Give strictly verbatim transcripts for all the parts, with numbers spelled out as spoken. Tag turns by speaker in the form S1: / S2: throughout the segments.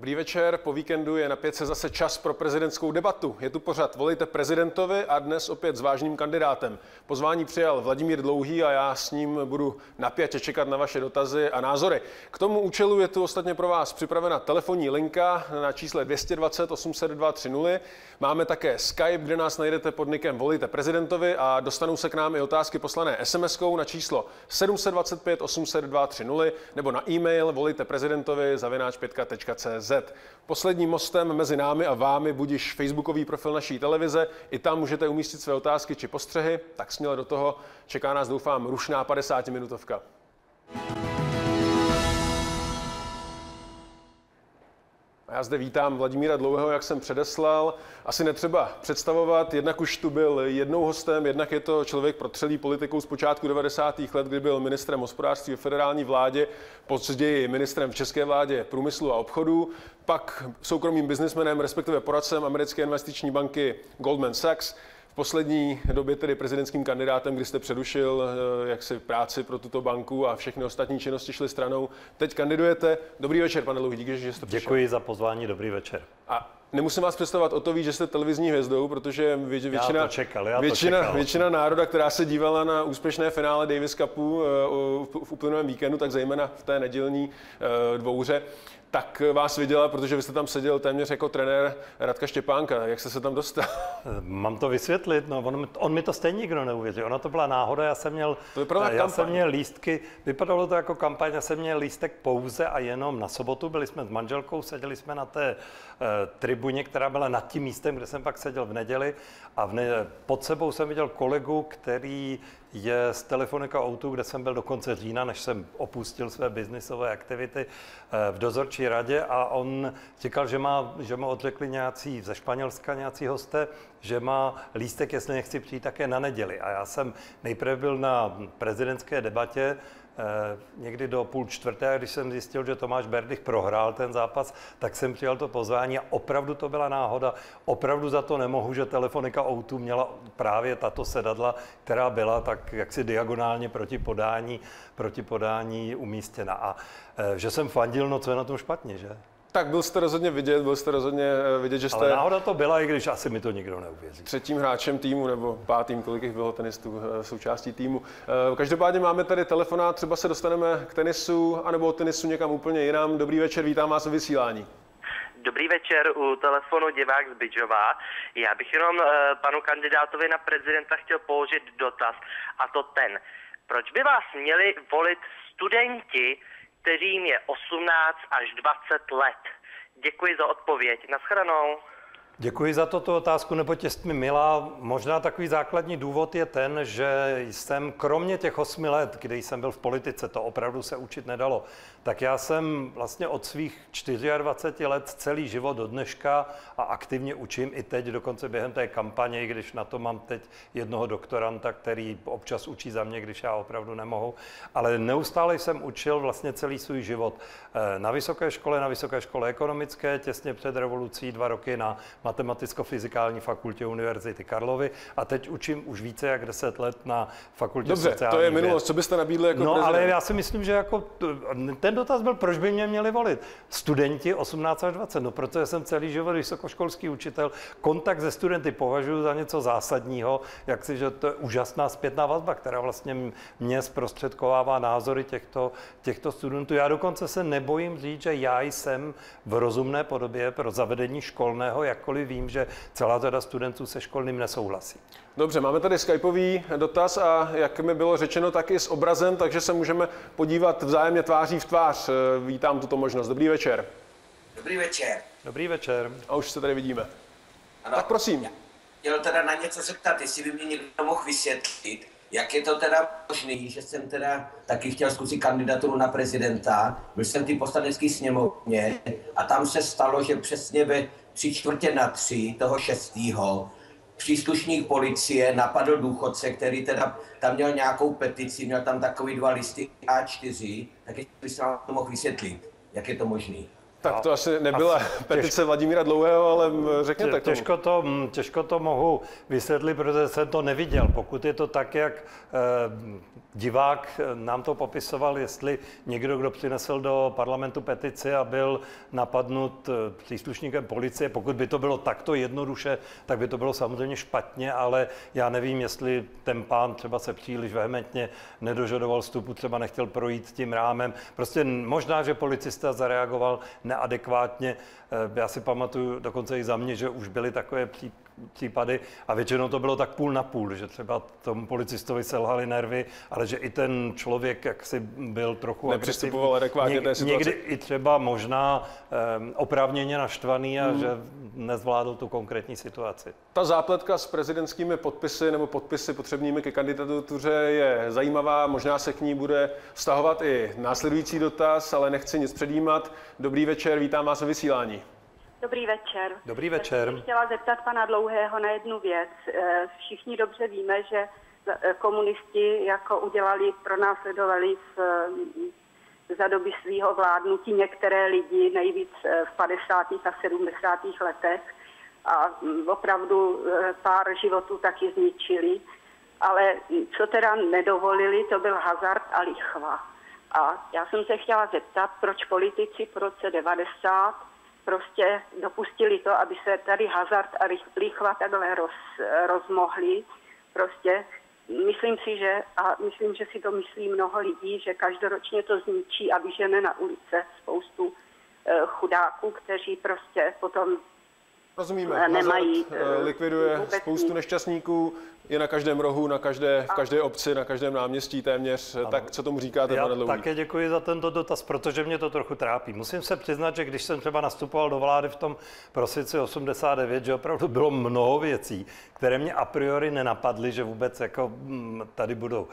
S1: Dobrý večer, po víkendu je na pětce zase čas pro prezidentskou debatu. Je tu pořad Volejte prezidentovi a dnes opět s vážným kandidátem. Pozvání přijal Vladimír Dlouhý a já s ním budu napjatě čekat na vaše dotazy a názory. K tomu účelu je tu ostatně pro vás připravena telefonní linka na čísle dvě stě dvacet osm set dva tři nula. Máme také Skype, kde nás najdete pod nikem Volejte prezidentovi a dostanou se k nám i otázky poslané es em eskou na číslo sedm set dvacet pět osm set dva tři nula nebo na e-mail volejteprezidentovi zavináč pětka tečka cé zet. Posledním mostem mezi námi a vámi budiž facebookový profil naší televize. I tam můžete umístit své otázky či postřehy, tak směle do toho. Čeká nás, doufám, rušná padesátiminutovka. Já zde vítám Vladimíra Dlouhého, jak jsem předeslal. Asi netřeba představovat, jednak už tu byl jednou hostem, jednak je to člověk protřelý politikou z počátku devadesátých let, kdy byl ministrem hospodářství v federální vládě, později ministrem v české vládě průmyslu a obchodu, pak soukromým biznismenem, respektive poradcem americké investiční banky Goldman Sachs. V poslední době tedy prezidentským kandidátem, kdy jste přerušil jaksi práci pro tuto banku a všechny ostatní činnosti šly stranou. Teď kandidujete. Dobrý večer, pane Dlouhý, díky, že jste přišel.
S2: Děkuji za pozvání, dobrý večer.
S1: A nemusím vás představovat o to víc, že jste televizní hvězdou, protože většina,
S2: já to čekal, já
S1: většina,
S2: to čekal.
S1: většina národa, která se dívala na úspěšné finále Davis Cupu v uplynulém víkendu, tak zejména v té nedělní dvouhře, tak vás viděla, protože vy jste tam seděl téměř jako trenér Radka Štěpánka. Jak jste se tam dostal?
S2: Mám to vysvětlit, no, on, on mi to stejně nikdo neuvěřil. Ona to byla náhoda, já jsem měl,
S1: to
S2: já jsem měl lístky, vypadalo to jako kampaň, já jsem měl lístek pouze a jenom na sobotu, byli jsme s manželkou, seděli jsme na té uh, tribuně, která byla nad tím místem, kde jsem pak seděl v neděli a v ne, pod sebou jsem viděl kolegu, který je z Telefonica O dva, kde jsem byl do konce října, než jsem opustil své biznisové aktivity v dozorčí radě a on říkal, že má, že mu odřekli nějací ze Španělska nějací hosté, že má lístek, jestli nechci přijít také na neděli. A já jsem nejprve byl na prezidentské debatě, Eh, někdy do půl čtvrté, když jsem zjistil, že Tomáš Berdych prohrál ten zápas, tak jsem přijal to pozvání a opravdu to byla náhoda. Opravdu za to nemohu, že Telefonica O dva měla právě tato sedadla, která byla tak jaksi diagonálně proti podání, proti podání umístěna. A eh, že jsem fandil, no co je na tom špatně, že?
S1: Tak byl jste rozhodně vidět, byl jste rozhodně vidět, že jste...
S2: Ale náhoda to byla, i když asi mi to nikdo neuvěří.
S1: Třetím hráčem týmu, nebo pátým, kolik jich bylo tenistů součástí týmu. Každopádně máme tady telefonát, třeba se dostaneme k tenisu, anebo od tenisu někam úplně jinam. Dobrý večer, vítám vás ve vysílání.
S3: Dobrý večer, u telefonu divák z Bydžova. Já bych jenom panu kandidátovi na prezidenta chtěl položit dotaz, a to ten. Proč by vás měli volit studenti, kterým je osmnáct až dvacet let? Děkuji za odpověď. Naschledanou.
S2: Děkuji za toto otázku, neboť jest mi milá. Možná takový základní důvod je ten, že jsem kromě těch osmi let, kdy jsem byl v politice, to opravdu se učit nedalo, tak já jsem vlastně od svých dvaceti čtyř let celý život do dneška a aktivně učím i teď, dokonce během té kampaně, když na to mám teď jednoho doktoranta, který občas učí za mě, když já opravdu nemohu. Ale neustále jsem učil vlastně celý svůj život na vysoké škole, na vysoké škole ekonomické, těsně před revolucí dva roky na Matematicko-fyzikální fakultě Univerzity Karlovy a teď učím už více jak deset let na fakultě
S1: Dobře,
S2: sociálních
S1: to je minulost. Co byste nabídli jako
S2: No,
S1: prezident?
S2: ale já si myslím, že jako ten dotaz byl, proč by mě měli volit. Studenti osmnáct až dvacet, no protože jsem celý život vysokoškolský učitel, kontakt se studenty považuji za něco zásadního, jak si, že to je úžasná zpětná vazba, která vlastně mě zprostředkovává názory těchto, těchto studentů. Já dokonce se nebojím říct, že já jsem v rozumné podobě pro zavedení školného, jakkoliv vím, že celá řada studentů se školným nesouhlasí.
S1: Dobře, máme tady skypový dotaz a jak mi bylo řečeno, tak i s obrazem, takže se můžeme podívat vzájemně tváří v tvář. Vítám tuto možnost. Dobrý večer.
S4: Dobrý večer.
S2: Dobrý večer.
S1: A už se tady vidíme.
S4: Ano,
S1: tak prosím.
S4: Chtěl teda na něco zeptat, jestli by mě někdo mohl vysvětlit, jak je to teda možný, že jsem teda taky chtěl zkusit kandidaturu na prezidenta. Byl jsem v té poslanecké sněmovně a tam se stalo, že přesně ve tři čtvrtě na tři toho šestého příslušník policie napadl důchodce, který teda tam měl nějakou petici, měl tam takový dva listy á čtyři, tak jestli by se vám to mohl vysvětlit, jak je to možný.
S1: Tak to asi nebyla petice Vladimíra Dlouhého, ale řekněte k tomu.
S2: Těžko to, těžko to mohu vysvětlit, protože jsem to neviděl. Pokud je to tak, jak eh, divák nám to popisoval, jestli někdo, kdo přinesl do parlamentu petici a byl napadnut příslušníkem policie, pokud by to bylo takto jednoduše, tak by to bylo samozřejmě špatně, ale já nevím, jestli ten pán třeba se příliš vehementně nedožadoval vstupu, třeba nechtěl projít tím rámem. Prostě možná, že policista zareagoval neadekvátně. Já si pamatuju dokonce i za mě, že už byly takové případy a většinou to bylo tak půl na půl, že třeba tomu policistovi selhaly nervy, ale že i ten člověk jaksi byl trochu
S1: nepřistupoval adekvátně té situaci.
S2: Někdy i třeba možná um, oprávněně naštvaný a hmm. že nezvládl tu konkrétní situaci.
S1: Ta zápletka s prezidentskými podpisy nebo podpisy potřebnými ke kandidatuře je zajímavá, možná se k ní bude vztahovat i následující dotaz, ale nechci nic předjímat. Dobrý večer, vítám vás ve vysílání.
S5: Dobrý večer.
S2: Dobrý večer.
S5: Já bych chtěla zeptat pana Dlouhého na jednu věc. Všichni dobře víme, že komunisti jako udělali, pronásledovali v, za doby svého vládnutí některé lidi, nejvíc v padesátých a sedmdesátých letech a opravdu pár životů taky zničili. Ale co teda nedovolili, to byl hazard a lichva. A já jsem se chtěla zeptat, proč politici po roce devadesát prostě dopustili to, aby se tady hazard a lichva takhle roz, rozmohly. Prostě myslím si, že, a myslím, že si to myslí mnoho lidí, že každoročně to zničí a vyžene na ulice spoustu eh, chudáků, kteří prostě potom
S1: Rozumíme.
S5: nemají.
S1: Hazard likviduje spoustu nešťastníků, je na každém rohu, na každé, v každé obci, na každém náměstí téměř. Ano. Tak co tomu říkáte, pane Dlouhý?
S2: Já také děkuji za tento dotaz, protože mě to trochu trápí. Musím se přiznat, že když jsem třeba nastupoval do vlády v tom prosinci osmdesát devět, že opravdu bylo mnoho věcí, které mě a priori nenapadly, že vůbec jako tady budou.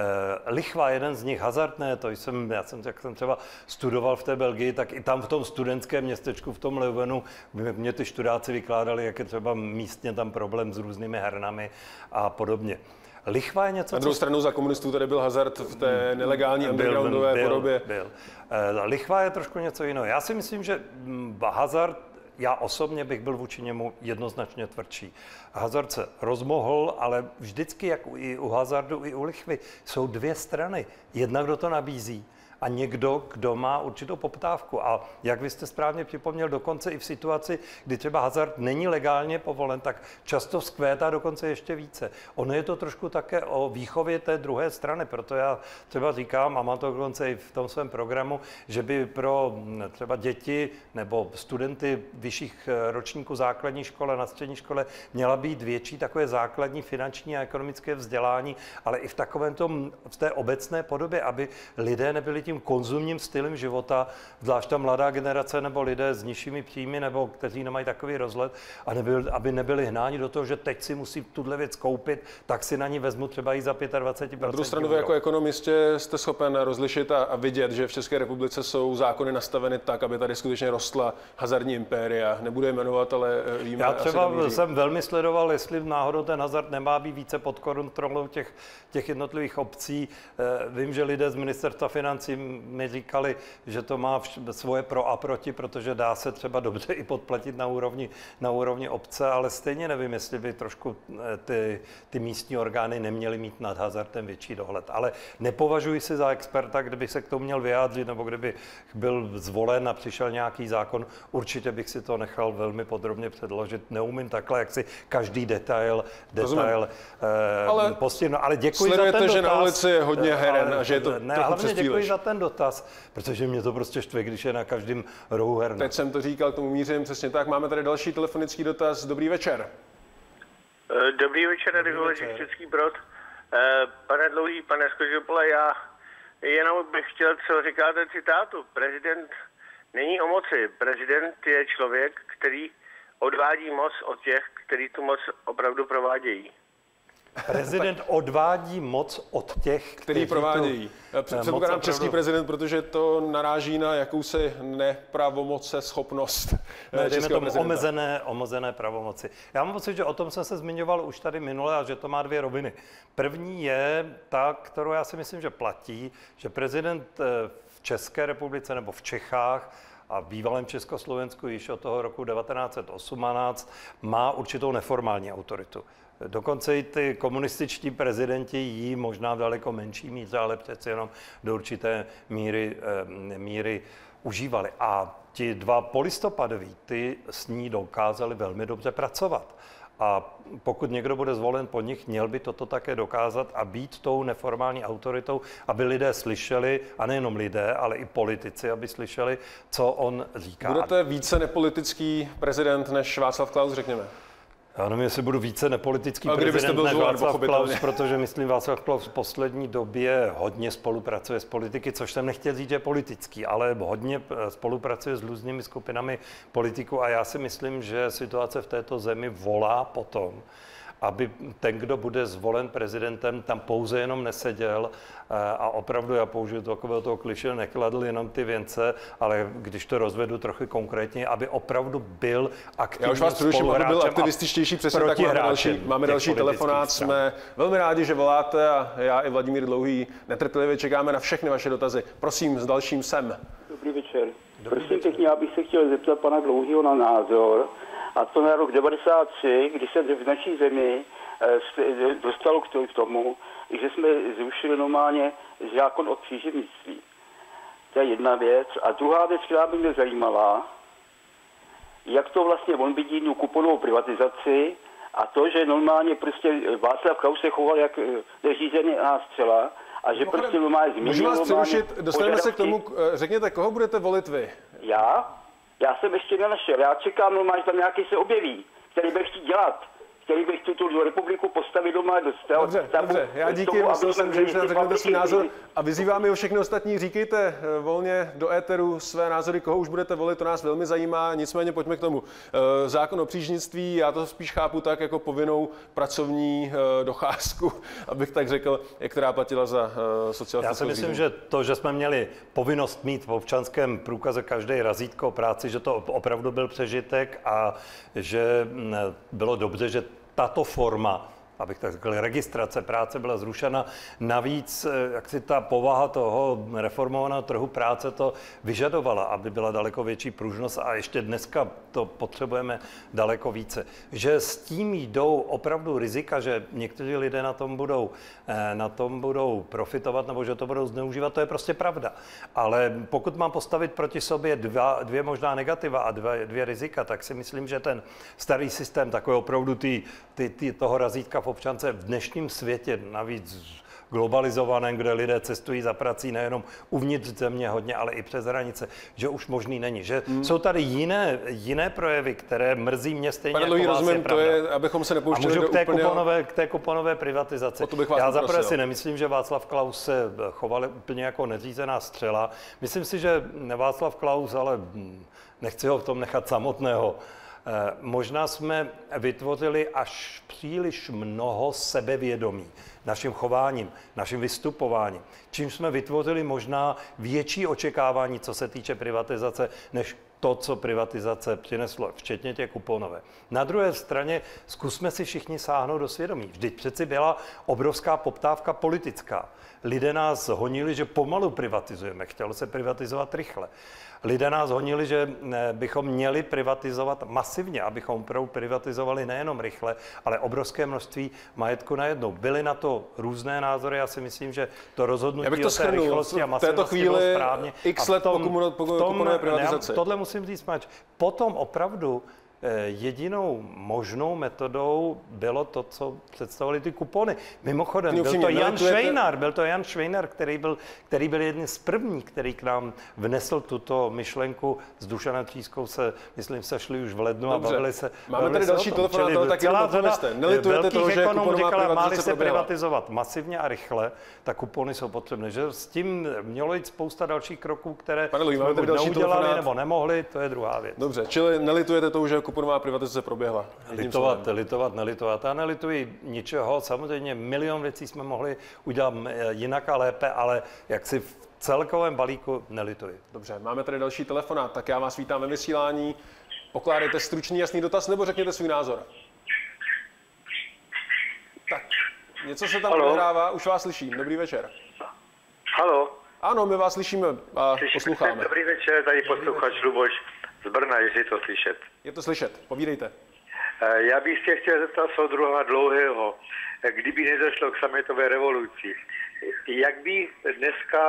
S2: E, lichva, jeden z nich, hazard ne, to jsem, já jsem, jak jsem třeba studoval v té Belgii, tak i tam v tom studentském městečku, v tom Leuvenu, mě ty študáci vykládali, jak je třeba místně tam problém s různými hernami a podobně. Lichva je něco,
S1: na druhou co... stranu za komunistů tady byl hazard v té nelegální undergroundové
S2: byl,
S1: podobě.
S2: Byl. E, lichva je trošku něco jiného. Já si myslím, že hazard, já osobně bych byl vůči němu jednoznačně tvrdší. Hazard se rozmohl, ale vždycky, jak i u hazardu, i u lichvy, jsou dvě strany. Jedna, kdo to nabízí, a někdo, kdo má určitou poptávku. A jak vy jste správně připomněl, dokonce i v situaci, kdy třeba hazard není legálně povolen, tak často vzkvétá dokonce ještě více. Ono je to trošku také o výchově té druhé strany, proto já třeba říkám, a mám to dokonce i v tom svém programu, že by pro třeba děti nebo studenty vyšších ročníků základní škole, na střední škole měla být větší takové základní finanční a ekonomické vzdělání, ale i v takovém tom, v té obecné podobě, aby lidé nebyli tím konzumním stylem života, zvlášť ta mladá generace nebo lidé s nižšími příjmy nebo kteří nemají takový rozhled, a nebyl, aby nebyli hnáni do toho, že teď si musí tuhle věc koupit, tak si na ní vezmu třeba i za dvacet pět procent.
S1: Na druhou stranu vy jako ekonom jistě jste schopen rozlišit a, a vidět, že v České republice jsou zákony nastaveny tak, aby tady skutečně rostla hazardní impéria. Nebudu je jmenovat, ale víme.
S2: Já třeba jsem velmi sledoval, jestli náhodou ten hazard nemá být více pod kontrolou těch, těch jednotlivých obcí. Vím, že lidé z ministerstva financí mi říkali, že to má svoje pro a proti, protože dá se třeba dobře i podplatit na úrovni, na úrovni obce, ale stejně nevím, jestli by trošku ty, ty místní orgány neměly mít nad hazardem větší dohled. Ale nepovažuji si za experta, kdybych se k tomu měl vyjádřit, nebo kdyby byl zvolen a přišel nějaký zákon, určitě bych si to nechal velmi podrobně předložit. Neumím takhle, jak si každý detail, detail eh,
S1: ale
S2: postihnout. Ale děkuji za ten dotaz.
S1: Že na ulici je hodně heren a že je to
S2: ne,
S1: trochu
S2: hlavně děkuji
S1: příliš.
S2: za ten dotaz, protože mě to prostě štve, když je na každém rohu herna.
S1: Teď jsem to říkal, k tomu mířím, přesně tak. Máme tady další telefonický dotaz. Dobrý večer.
S6: Dobrý večer, tady Český Brod. Pane Dlouhý, pane Skožopole, já jenom bych chtěl, co říkáte citátu. Prezident není o moci. Prezident je člověk, který odvádí moc od těch, kteří tu moc opravdu provádějí.
S2: Prezident odvádí moc od těch,
S1: který provádějí. Předpokládám český prezident, protože to naráží na jakousi nepravomoce schopnost
S2: ne,
S1: českého
S2: tomu omezené, omezené pravomoci. Já mám pocit, že o tom jsem se zmiňoval už tady minule a že to má dvě roviny. První je ta, kterou já si myslím, že platí, že prezident v České republice nebo v Čechách a v bývalém Československu již od toho roku devatenáct set osmnáct má určitou neformální autoritu. Dokonce i ty komunističtí prezidenti jí možná v daleko menší míře, ale přeci jenom do určité míry, míry užívali. A ti dva polistopadoví, ty s ní dokázali velmi dobře pracovat. A pokud někdo bude zvolen po nich, měl by toto také dokázat a být tou neformální autoritou, aby lidé slyšeli, a nejenom lidé, ale i politici, aby slyšeli, co on říká.
S1: Budete více nepolitický prezident než Václav Klaus, řekněme?
S2: Já nevím, jestli budu více nepolitický
S1: a
S2: prezident než Václav Klaus, protože myslím, Václav Klaus v poslední době hodně spolupracuje s politiky, což jsem nechtěl říct, že je politický, ale hodně spolupracuje s různými skupinami politiků a já si myslím, že situace v této zemi volá potom, aby ten, kdo bude zvolen prezidentem, tam pouze jenom neseděl a opravdu, já použiju takového toho kliše, nekladl jenom ty věnce, ale když to rozvedu trochu konkrétně, aby opravdu byl aktivní.
S1: Já už vás přeruším, aby byl aktivističtější, přesně tak máme další, máme další telefonát. Stran. Jsme velmi rádi, že voláte a já i Vladimír Dlouhý netrpělivě čekáme na všechny vaše dotazy. Prosím, s dalším sem.
S7: Dobrý večer. Dobrý Prosím večer. Pěkně, já bych se chtěl zeptat pana Dlouhýho na názor. A to na rok devadesát tři, kdy se v naší zemi dostalo k tomu, že jsme zrušili normálně zákon o příživnictví. To je jedna věc. A druhá věc, která by mě zajímala, jak to vlastně on vidí tu kuponovou privatizaci a to, že normálně prostě Václav Klaus se choval jak neřízená střela a že prostě normálně změnil.
S1: Můžu vás přerušit, dostaneme se k tomu, řekněte, koho budete volit vy?
S7: Já? Já jsem ještě nenašel. Já čekám normálně, že tam nějaký se objeví, který bude chtít dělat, který bych tu republiku postavit doma do stavu.
S1: Dobře, dobře. Já díky, myslel jsem, že už nám řeknete svůj názor a vyzývám i o všechny ostatní. Říkejte volně do éteru své názory, koho už budete volit, to nás velmi zajímá. Nicméně pojďme k tomu. Zákon o příživnictví, já to spíš chápu tak jako povinnou pracovní docházku, abych tak řekl, která platila za sociální.
S2: Já si myslím, že to, že jsme měli povinnost mít v občanském průkaze každý razítko o práci, že to opravdu byl přežitek a že bylo dobře, že tato forma, abych tak řekl, registrace práce byla zrušena. Navíc, jak si ta povaha toho reformovaného trhu práce to vyžadovala, aby byla daleko větší pružnost a ještě dneska to potřebujeme daleko více. Že s tím jdou opravdu rizika, že někteří lidé na tom budou, na tom budou profitovat nebo že to budou zneužívat, to je prostě pravda. Ale pokud mám postavit proti sobě dva, dvě možná negativa a dvě, dvě rizika, tak si myslím, že ten starý systém, takový opravdu ty, ty, ty, toho razítka v občance v dnešním světě, navíc globalizovaném, kde lidé cestují za prací nejenom uvnitř země hodně, ale i přes hranice, že už možný není. Že hmm. jsou tady jiné, jiné projevy, které mrzí mě stejně
S1: Pane
S2: jako
S1: Dlouhý,
S2: vás,
S1: rozumím,
S2: je
S1: to je, abychom se nepouštěli do
S2: k té,
S1: úplného...
S2: kuponové, k té kuponové privatizaci. Já zaprvé si nemyslím, že Václav Klaus se choval úplně jako neřízená střela. Myslím si, že Václav Klaus, ale nechci ho v tom nechat samotného, možná jsme vytvořili až příliš mnoho sebevědomí naším chováním, naším vystupováním, čím jsme vytvořili možná větší očekávání, co se týče privatizace, než to, co privatizace přineslo, včetně těch kuponové. Na druhé straně zkusme si všichni sáhnout do svědomí. Vždyť přeci byla obrovská poptávka politická. Lidé nás honili, že pomalu privatizujeme, chtělo se privatizovat rychle. Lidé nás honili, že bychom měli privatizovat masivně, abychom opravdu privatizovali nejenom rychle, ale obrovské množství majetku najednou. Byly na to různé názory, já si myslím, že to rozhodnutí
S1: to
S2: o té rychlosti a masivnosti bylo správně.
S1: X let po kuponové privatizaci.
S2: Tohle musím říct, Mač. Potom opravdu jedinou možnou metodou bylo to, co představovali ty kupony. Mimochodem, byl to Jan Švejnar, byl to Jan Švejnar, který byl, který byl jeden z prvních, který k nám vnesl tuto myšlenku. S Dušanem Třískou se, myslím, se šli už v lednu. Dobře. A bavili se.
S1: Máme tady další telefon, tak jenom odpovězte. Nelitujete toho, že kuponová privatizace
S2: se privatizovat masivně a rychle, tak kupony jsou potřebné. Že s tím mělo jít spousta dalších kroků, které jsme neudělali nebo nemohli, to je druhá věc.
S1: Dobře, čili nelitujete toho, že kuponová privatizace proběhla?
S2: Litovat, litovat, nelitovat. Já nelituji ničeho. Samozřejmě milion věcí jsme mohli udělat jinak a lépe, ale jak si v celkovém balíku nelituji.
S1: Dobře, máme tady další telefonát, tak já vás vítám ve vysílání. Pokládejte stručný, jasný dotaz nebo řekněte svůj názor. Tak, něco se tam odehrává, už vás slyším. Dobrý večer.
S7: Haló,
S1: Ano, my vás slyšíme a
S8: Slyšíme.
S1: posloucháme.
S8: Dobrý večer, tady posluchač Luboš z Brna, jestli je to slyšet.
S1: Je to slyšet, povídejte.
S8: Já bych se chtěl zeptat soudruha Dlouhého, kdyby nedošlo k sametové revoluci, jak by dneska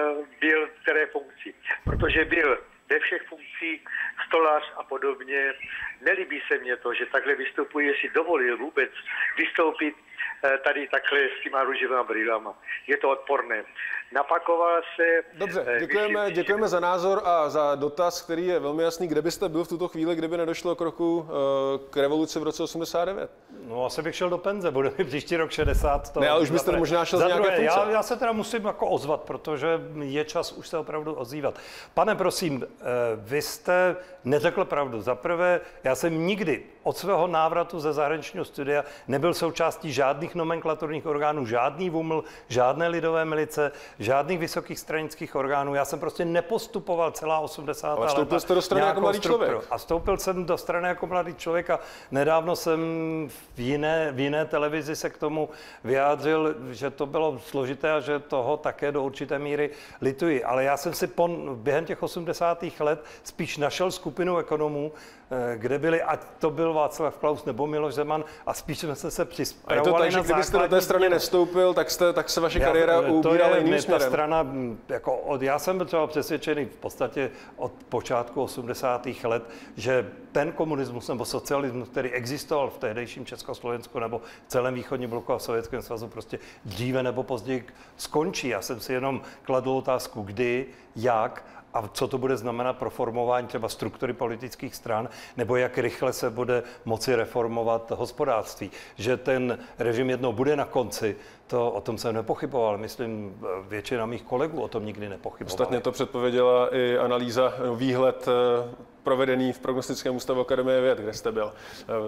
S8: byl v které funkci? Protože byl ve všech funkcích, stolář a podobně. Nelíbí se mně to, že takhle vystupuje, si dovolil vůbec vystoupit tady takhle s těma růžovými brýlama. Je to odporné. Napakoval se...
S1: Dobře, děkujeme, děkujeme za názor a za dotaz, který je velmi jasný. Kde byste byl v tuto chvíli, kdyby nedošlo k roku k revoluci v roce osmdesát devět?
S2: No asi bych šel do penze, bude mi příští rok šedesát. To
S1: ne, ale už byste možná šel z nějaké funkce.
S2: Já, já se teda musím jako ozvat, protože je čas už se opravdu ozývat. Pane, prosím, vy jste neřekl pravdu. Za prvé, já jsem nikdy od svého návratu ze zahraničního studia nebyl součástí žádných nomenklaturních orgánů, žádný VUML, žádné lidové milice, žádných vysokých stranických orgánů. Já jsem prostě nepostupoval celá osmdesátá léta.
S1: Ale vstoupil jste do strany jako mladý člověk.
S2: A vstoupil jsem do strany jako mladý člověk a nedávno jsem v jiné, v jiné televizi se k tomu vyjádřil, že to bylo složité a že toho také do určité míry lituji. Ale já jsem si pon, během těch osmdesátých let spíš našel skupinu ekonomů, kde byli, ať to byl Václav Klaus nebo Miloš Zeman, a spíš jsme se se připravovali.
S1: A je to tak, že kdybyste do té strany změnu. nestoupil, tak, jste, tak se vaše já, kariéra ubírala jiným směrem.
S2: Ta strana, jako od, já jsem byl třeba přesvědčený v podstatě od počátku osmdesátých let, že ten komunismus nebo socialismus, který existoval v tehdejším Československu nebo v celém východním bloku a v Sovětském svazu, prostě dříve nebo později skončí. Já jsem si jenom kladl otázku, kdy, jak a co to bude znamenat pro formování třeba struktury politických stran, nebo jak rychle se bude moci reformovat hospodářství. Že ten režim jednou bude na konci, to o tom jsem nepochyboval. Myslím, většina mých kolegů o tom nikdy nepochybovala.
S1: Ostatně to předpověděla i analýza, výhled provedený v prognostickém ústavu Akademie věd, kde jste byl.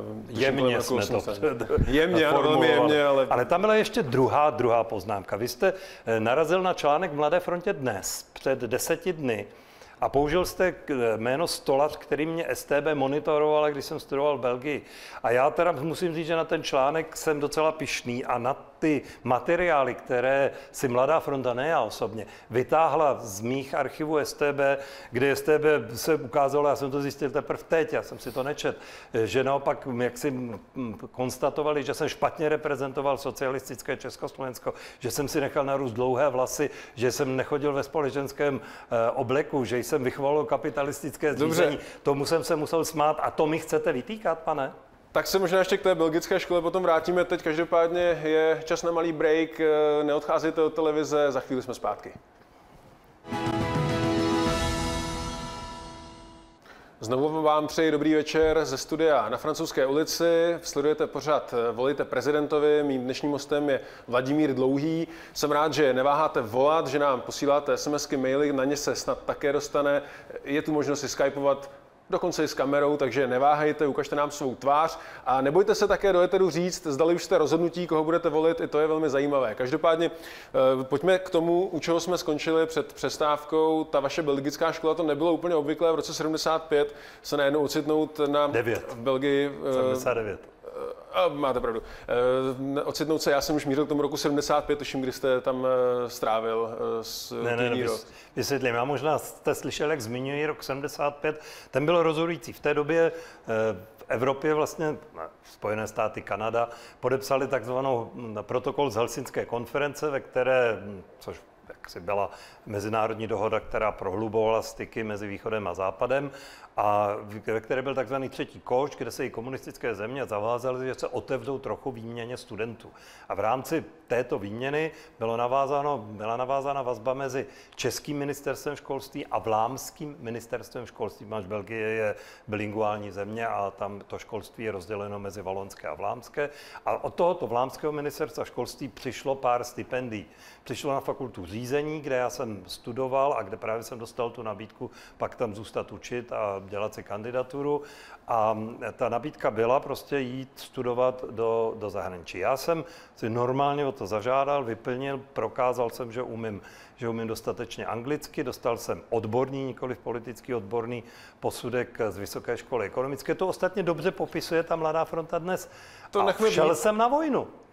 S2: Jemně jsme to
S1: Jemně, ano, velmi jemně, ale...
S2: Ale tam byla ještě druhá, druhá poznámka. Vy jste narazil na článek v Mladé frontě dnes, před deseti dny, a použil jste jméno Stolař, který mě S T B monitoroval, když jsem studoval v Belgii. A já teda musím říct, že na ten článek jsem docela pyšný a na ty materiály, které si Mladá fronta, ne já osobně, vytáhla z mých archivů S T B, kde S T B se ukázalo, já jsem to zjistil teprve teď, já jsem si to nečet, že naopak, jak si konstatovali, že jsem špatně reprezentoval socialistické Československo, že jsem si nechal narůst dlouhé vlasy, že jsem nechodil ve společenském obleku, že jsem vychvalil kapitalistické zřízení. Tomu jsem se musel smát a to mi chcete vytýkat, pane?
S1: Tak se možná ještě k té belgické škole potom vrátíme. Teď každopádně je čas na malý break. Neodcházejte od televize, za chvíli jsme zpátky. Znovu vám přeji dobrý večer ze studia na Francouzské ulici. Sledujete pořad Volejte prezidentovi. Mým dnešním hostem je Vladimír Dlouhý. Jsem rád, že neváháte volat, že nám posíláte SMSky, maily, na ně se snad také dostane. Je tu možnost si skypovat, dokonce i s kamerou, takže neváhejte, ukažte nám svou tvář a nebojte se také do éteru říct, zdali už jste rozhodnutí, koho budete volit, i to je velmi zajímavé. Každopádně pojďme k tomu, u čeho jsme skončili před přestávkou. Ta vaše belgická škola, to nebylo úplně obvyklé v roce sedmdesát pět se najednou ocitnout na
S2: devět.
S1: v Belgii.
S2: sedmdesát devět.
S1: A máte pravdu. Ocitnout se, já jsem už mířil k tomu roku sedmdesát pět, tuším, kdy jste tam strávil s
S2: ne, ne, ne, vysvětlím. Já možná jste slyšel, jak zmiňuji rok sedmdesát pět. Ten byl rozhodující. V té době v Evropě vlastně Spojené státy, Kanada podepsali takzvanou protokol z Helsinské konference, ve které, což jaksi byla mezinárodní dohoda, která prohlubovala styky mezi východem a západem, a ve které byl takzvaný třetí koš, kde se i komunistické země zavázaly, že se otevřou trochu výměně studentů. A v rámci této výměny bylo navázáno, byla navázána vazba mezi českým ministerstvem školství a vlámským ministerstvem školství. Máš Belgie je bilinguální země a tam to školství je rozděleno mezi valonské a vlámské. A od tohoto vlámského ministerstva školství přišlo pár stipendií. Přišlo na fakultu řízení, kde já jsem studoval a kde právě jsem dostal tu nabídku pak tam zůstat učit a dělat si kandidaturu. A ta nabídka byla prostě jít studovat do, do zahraničí. Já jsem si normálně o to zažádal, vyplnil, prokázal jsem, že umím, že umím dostatečně anglicky, dostal jsem odborný, nikoliv politický odborný posudek z Vysoké školy ekonomické. To ostatně dobře popisuje ta Mladá fronta dnes.
S1: To
S2: a šel jsem na vojnu.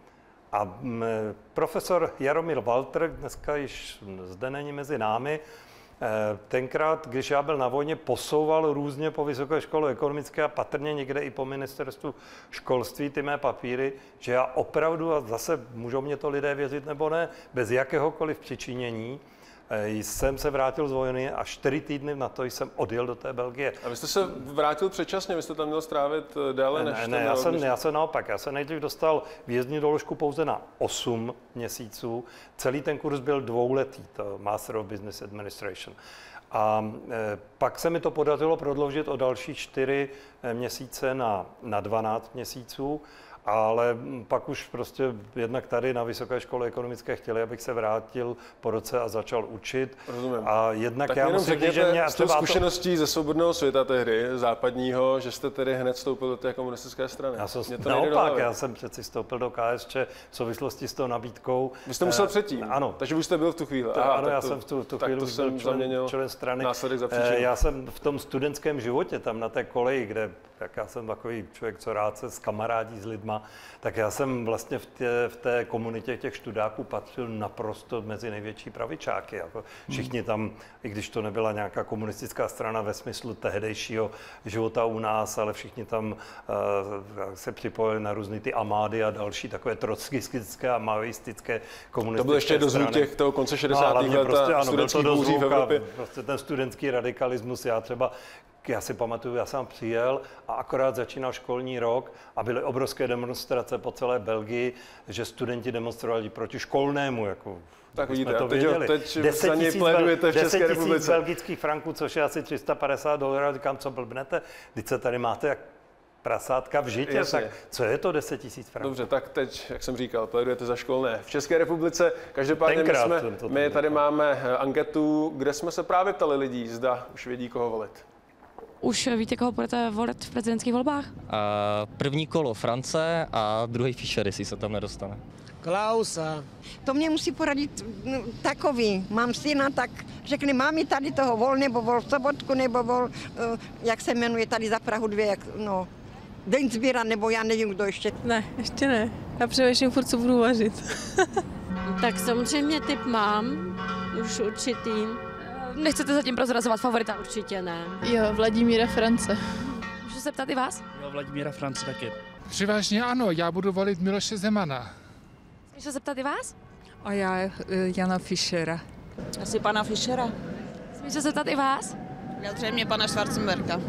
S2: A profesor Jaromír Walter, dneska již zde není mezi námi, tenkrát, když já byl na vojně, posouval různě po Vysoké škole ekonomické a patrně někde i po ministerstvu školství ty mé papíry, že já opravdu, a zase můžou mě to lidé věřit nebo ne, bez jakéhokoliv přičinění, jsem se vrátil z vojny a čtyři týdny na to jsem odjel do té Belgie.
S1: A vy jste se vrátil předčasně, vy jste tam měl strávit déle než
S2: ne,
S1: ten
S2: ne, já
S1: rok,
S2: jsem,
S1: než...
S2: já jsem naopak, já jsem nejdřív dostal výjezdní doložku pouze na osm měsíců. Celý ten kurz byl dvouletý, to Master of Business Administration. A e, pak se mi to podařilo prodloužit o další čtyři měsíce na, na dvanáct měsíců. Ale pak už prostě jednak tady na Vysoké škole ekonomické chtěli, abych se vrátil po roce a začal učit.
S1: Rozumím.
S2: A jednak
S1: tak
S2: já musím říct, že mě
S1: s tou zkušeností
S2: to...
S1: ze svobodného světa tehdy, západního, že jste tedy hned vstoupil do té komunistické strany.
S2: Já jsem, naopak, já jsem přeci vstoupil do K S Č v souvislosti s tou nabídkou.
S1: Vy jste musel předtím?
S2: Ano.
S1: Takže už jste byl v tu chvíli?
S2: To, Aha, ano, já to, jsem v tu, tu chvíli už byl člen, člen strany.
S1: Následek za příčinu.
S2: Já jsem v tom studentském životě, tam na té koleji, kde jak já jsem takový člověk, co rád se skamarádí s lidma, tak já jsem vlastně v té, v té komunitě těch študáků patřil naprosto mezi největší pravičáky. Jako všichni tam, i když to nebyla nějaká komunistická strana ve smyslu tehdejšího života u nás, ale všichni tam uh, se připojili na různý ty amády a další takové trotskistické a maoistické komunistické
S1: To bylo ještě dozvuk těch toho konce šedesátých let
S2: prostě,
S1: a studentských bouří v Evropě.
S2: Prostě ten studentský radikalismus, já třeba Já si pamatuju, já jsem přijel a akorát začínal školní rok a byly obrovské demonstrace po celé Belgii, že studenti demonstrovali proti školnému. Jako,
S1: tak vidíte,
S2: to
S1: teď, teď za něj plédujete v České republice.
S2: deset tisíc belgických franků, což je asi tři sta padesát dolarů. Říkám, co blbnete, teď se tady máte jak prasátka v žitě,
S1: Jasně.
S2: tak co je to deset tisíc franků?
S1: Dobře, tak teď, jak jsem říkal, plédujete za školné. V České republice, každopádně my, jsme, my tady
S2: bylo.
S1: máme anketu, kde jsme se právě ptali lidí, zda už vědí, koho volit.
S9: Už víte, koho budete volit v prezidentských volbách?
S10: Uh, první kolo France a druhý Fischer, jestli se tam nedostane.
S11: Klausa.
S12: To mě musí poradit no, takový. Mám syna, tak řekne, mámi tady toho vol, nebo vol Sobotku, nebo vol, uh, jak se jmenuje tady za Prahu dvě, jak, no, Deňzbíra, nebo já nevím, kdo ještě.
S13: Ne, ještě ne. Já přemýšlím furt, co budu vařit.
S14: Tak samozřejmě tip mám, už určitý.
S9: Nechcete zatím prozrazovat favorita?
S14: Určitě ne.
S13: Jo, Vladimíra France.
S9: Můžu se ptát i vás?
S15: Jo, Vladimíra France taky.
S16: Přivážně ano, já budu volit Miloše Zemana.
S9: Můžu se ptát i vás?
S17: A já Jana Fischera.
S18: Asi pana Fischera.
S9: Můžu se ptát i vás?
S18: Já zřejmě pana Schwarzenberga.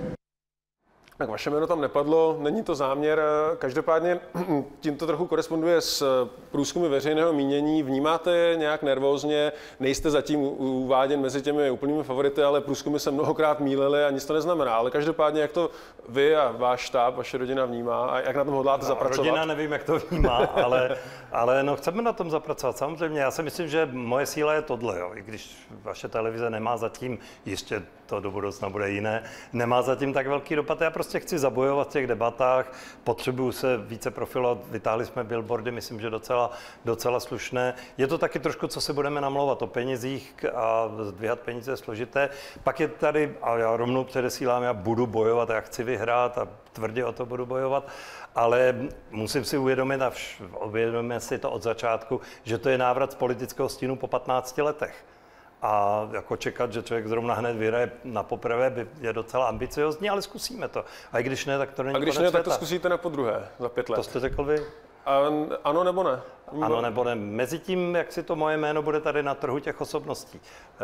S1: Tak vaše jméno tam nepadlo, není to záměr. Každopádně tím to trochu koresponduje s průzkumy veřejného mínění. Vnímáte je nějak nervózně, nejste zatím uváděn mezi těmi úplnými favority, ale průzkumy se mnohokrát mýlily a nic to neznamená. Ale každopádně, jak to vy a váš štáb, vaše rodina vnímá a jak na tom hodláte
S2: no,
S1: zapracovat?
S2: Rodina nevím, jak to vnímá, ale, ale no, chceme na tom zapracovat. Samozřejmě, já si myslím, že moje síla je tohle. Jo. I když vaše televize nemá zatím, jistě to do budoucna bude jiné, nemá zatím tak velký dopad. Já prostě chci zabojovat v těch debatách, potřebuju se více profilovat, vytáhli jsme billboardy, myslím, že docela, docela slušné. Je to taky trošku, co si budeme namlouvat o penězích a zdvíhat peníze je složité. Pak je tady, a já rovnou předesílám, já budu bojovat, já chci vyhrát a tvrdě o to budu bojovat, ale musím si uvědomit, a uvědomíme si to od začátku, že to je návrat z politického stínu po patnácti letech. A jako čekat, že člověk zrovna hned vyhraje na poprvé, je docela ambiciozní, ale zkusíme to. A i když ne, tak to není
S1: A když ne, tak to zkusíte na podruhé za pět let.
S2: To jste řekl vy?
S1: A, ano nebo ne?
S2: Ano nebo ne. Mezitím, jak si to moje jméno bude tady na trhu těch osobností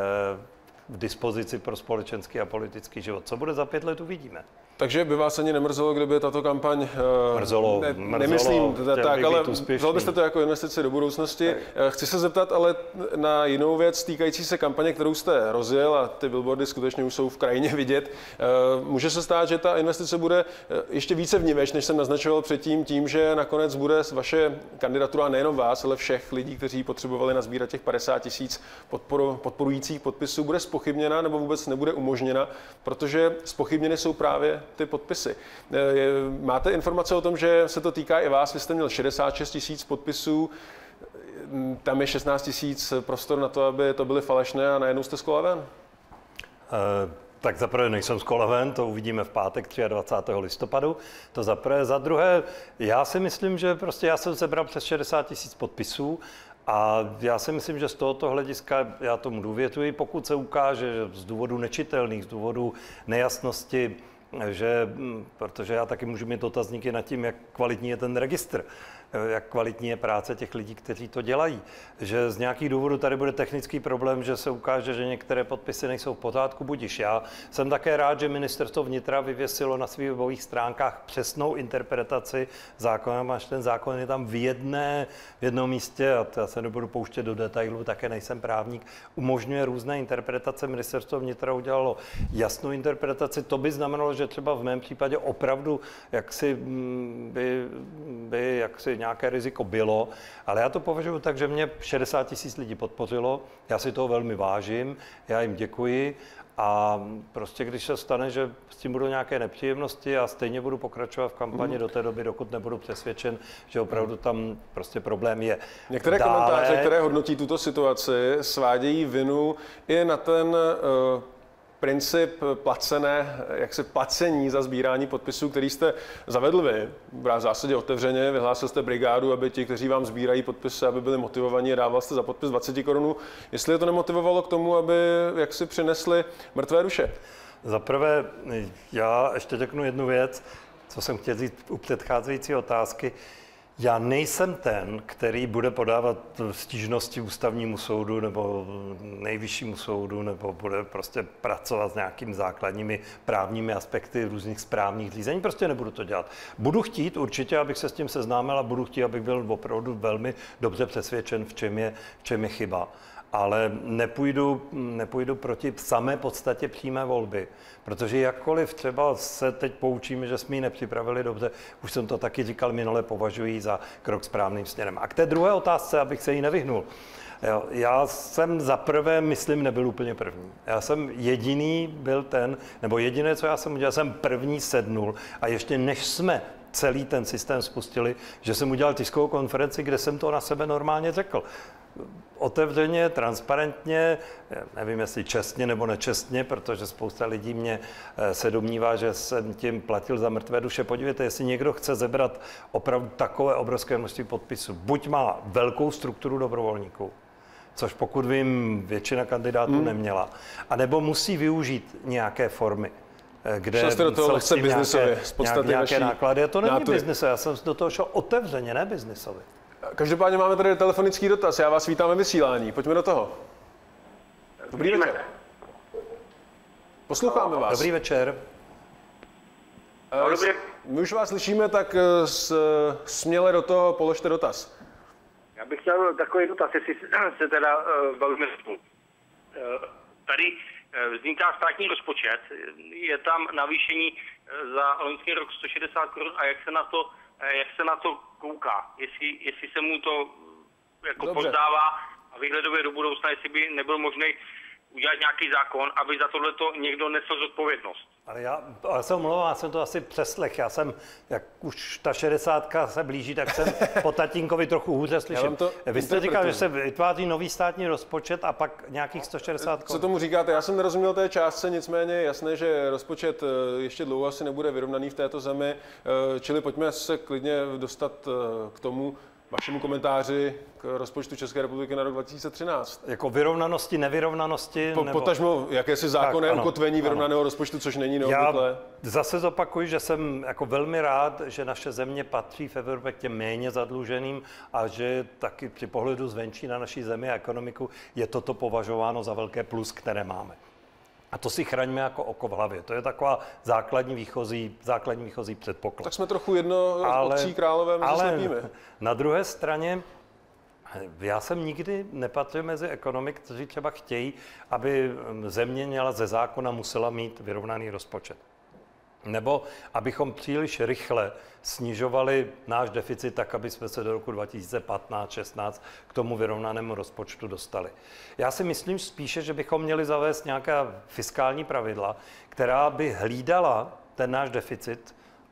S2: v dispozici pro společenský a politický život. Co bude za pět let, uvidíme.
S1: Takže by vás ani nemrzelo, kdyby tato kampaň...
S2: Mrzelo,
S1: ne,
S2: mrzelo,
S1: nemyslím tak, ale vzal byste to jako investici do budoucnosti. Tak. Chci se zeptat ale na jinou věc týkající se kampaně, kterou jste rozjel, a ty billboardy skutečně už jsou v krajině vidět. Může se stát, že ta investice bude ještě více vniveč, než jsem naznačoval předtím, tím, že nakonec bude vaše kandidatura nejenom vás, ale všech lidí, kteří potřebovali nazbírat těch padesát tisíc podporu, podporujících podpisů, bude zpochybněna nebo vůbec nebude umožněna, protože zpochybněny jsou právě ty podpisy. Máte informace o tom, že se to týká i vás? Vy jste měl šedesát šest tisíc podpisů, tam je šestnáct tisíc prostor na to, aby to byly falešné a najednou jste skolaven?
S2: Uh, Tak zaprvé nejsem z Koloven, to uvidíme v pátek dvacátého třetího listopadu. To zaprvé. Za druhé, já si myslím, že prostě já jsem sebral přes šedesát tisíc podpisů a já si myslím, že z tohoto hlediska já tomu důvěřuji, pokud se ukáže, že z důvodu nečitelných, z důvodu nejasnosti, že, protože já taky můžu mít otazníky nad tím, jak kvalitní je ten registr, jak kvalitní je práce těch lidí, kteří to dělají. Že z nějakých důvodů tady bude technický problém, že se ukáže, že některé podpisy nejsou v pořádku, budiž. Já jsem také rád, že ministerstvo vnitra vyvěsilo na svých webových stránkách přesnou interpretaci zákona, až ten zákon je tam v, jedné, v jednom místě, a já se nebudu pouštět do detailů, také nejsem právník, umožňuje různé interpretace. Ministerstvo vnitra udělalo jasnou interpretaci. To by znamenalo, že třeba v mém případě opravdu jaksi by, by jaksi nějaké riziko bylo, ale já to považuji tak, že mě šedesát tisíc lidí podpořilo, já si toho velmi vážím, já jim děkuji a prostě když se stane, že s tím budou nějaké nepříjemnosti, já stejně budu pokračovat v kampani mm. do té doby, dokud nebudu přesvědčen, že opravdu tam prostě problém je.
S1: Některé Dále... komentáře, které hodnotí tuto situaci, svádějí vinu i na ten uh... princip placené, jak se placení za sbírání podpisů, který jste zavedl vy, v zásadě otevřeně, vyhlásil jste brigádu, aby ti, kteří vám sbírají podpisy, aby byli motivovaní a dával jste za podpis dvacet korun. Jestli je to nemotivovalo k tomu, aby jak si přinesli mrtvé duše?
S2: Za prvé, já ještě řeknu jednu věc, co jsem chtěl říct u předcházející otázky. Já nejsem ten, který bude podávat stížnosti ústavnímu soudu nebo nejvyššímu soudu, nebo bude prostě pracovat s nějakými základními právními aspekty různých správních řízení. Prostě nebudu to dělat. Budu chtít určitě, abych se s tím seznámil a budu chtít, abych byl opravdu velmi dobře přesvědčen, v čem je, v čem je chyba. Ale nepůjdu, nepůjdu proti samé podstatě přímé volby, protože jakkoliv třeba se teď poučíme, že jsme ji nepřipravili dobře, už jsem to taky říkal minule, považuji za krok správným směrem. A k té druhé otázce, abych se jí nevyhnul. Já jsem zaprvé, myslím, nebyl úplně první. Já jsem jediný byl ten, nebo jediné, co já jsem udělal, jsem první sednul a ještě než jsme celý ten systém spustili, že jsem udělal tiskovou konferenci, kde jsem to na sebe normálně řekl. Otevřeně, transparentně, nevím, jestli čestně nebo nečestně, protože spousta lidí mě se domnívá, že jsem tím platil za mrtvé duše. Podívejte, jestli někdo chce zebrat opravdu takové obrovské množství podpisů, buď má velkou strukturu dobrovolníků, což pokud vím, většina kandidátů hmm. neměla, anebo musí využít nějaké formy, kde
S1: jste do toho lehce biznisově, z podstaty
S2: nějaké náklady. A to není
S1: nátury.
S2: biznisové, já jsem do toho šel otevřeně, ne biznisově.
S1: Každopádně máme tady telefonický dotaz. Já vás vítám ve vysílání. Pojďme do toho. Dobrý večer. Posloucháme vás.
S2: Dobrý večer.
S1: Uh, my už vás slyšíme, tak s, směle do toho položte dotaz.
S8: Já bych chtěl takový dotaz, jestli se teda uh, bavíme uh, tady uh, vzniká státní rozpočet, je tam navýšení uh, za loňský rok sto šedesát korun a jak se na to jak se na to kouká, jestli, jestli se mu to jako pozdává a výhledově do budoucna, jestli by nebyl možný udělat nějaký zákon, aby za tohleto někdo nesl zodpovědnost.
S2: Ale já, já se omlouvám, já jsem to asi přeslech. Já jsem, jak už ta šedesátka se blíží, tak jsem po tatínkovi trochu hůře slyším. Vy jste říkal, že se vytváří nový státní rozpočet a pak nějakých sto šedesát korun.
S1: Co tomu říkáte? Já jsem nerozuměl té částce, nicméně je jasné, že rozpočet ještě dlouho asi nebude vyrovnaný v této zemi, čili pojďme se klidně dostat k tomu, vašemu komentáři k rozpočtu České republiky na rok dva tisíce třináct.
S2: Jako vyrovnanosti, nevyrovnanosti?
S1: Po, nebo... Potažmo jakési zákonné tak, ukotvení vyrovnaného ano. rozpočtu, což není neobvyklé.
S2: Já zase zopakuju, že jsem jako velmi rád, že naše země patří v Evropě k těm méně zadluženým a že taky při pohledu zvenčí na naší zemi a ekonomiku je toto považováno za velké plus, které máme. A to si chraňme jako oko v hlavě. To je taková základní výchozí, základní výchozí předpoklad.
S1: Tak jsme trochu jedno od tří králové mezi
S2: ale
S1: slepými.
S2: Na druhé straně, já jsem nikdy nepatřil mezi ekonomy, kteří třeba chtějí, aby země měla ze zákona musela mít vyrovnaný rozpočet. Nebo abychom příliš rychle snižovali náš deficit tak, aby jsme se do roku dva tisíce patnáct šestnáct k tomu vyrovnanému rozpočtu dostali. Já si myslím spíše, že bychom měli zavést nějaká fiskální pravidla, která by hlídala ten náš deficit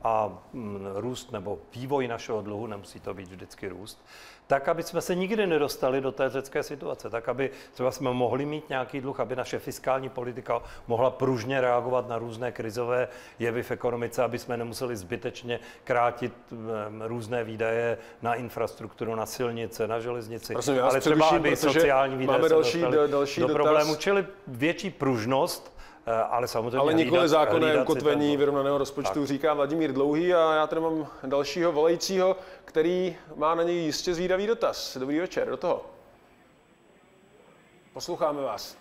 S2: a růst nebo vývoj našeho dluhu, nemusí to být vždycky růst, tak, aby jsme se nikdy nedostali do té řecké situace, tak, aby třeba jsme mohli mít nějaký dluh, aby naše fiskální politika mohla pružně reagovat na různé krizové jevy v ekonomice, aby jsme nemuseli zbytečně krátit různé výdaje na infrastrukturu, na silnice, na železnici,
S1: Prosím,
S2: ale třeba, aby sociální výdaje
S1: máme
S2: se
S1: další,
S2: dostali
S1: další
S2: do
S1: dotaz.
S2: problému, čili větší pružnost, ale samozřejmě
S1: Ale nikoli zákonné ukotvení vyrovnaného rozpočtu,
S2: tak.
S1: Říká Vladimír Dlouhý, a já tady mám dalšího volajícího, který má na něj jistě zvídavý dotaz. Dobrý večer, do toho. Posloucháme vás.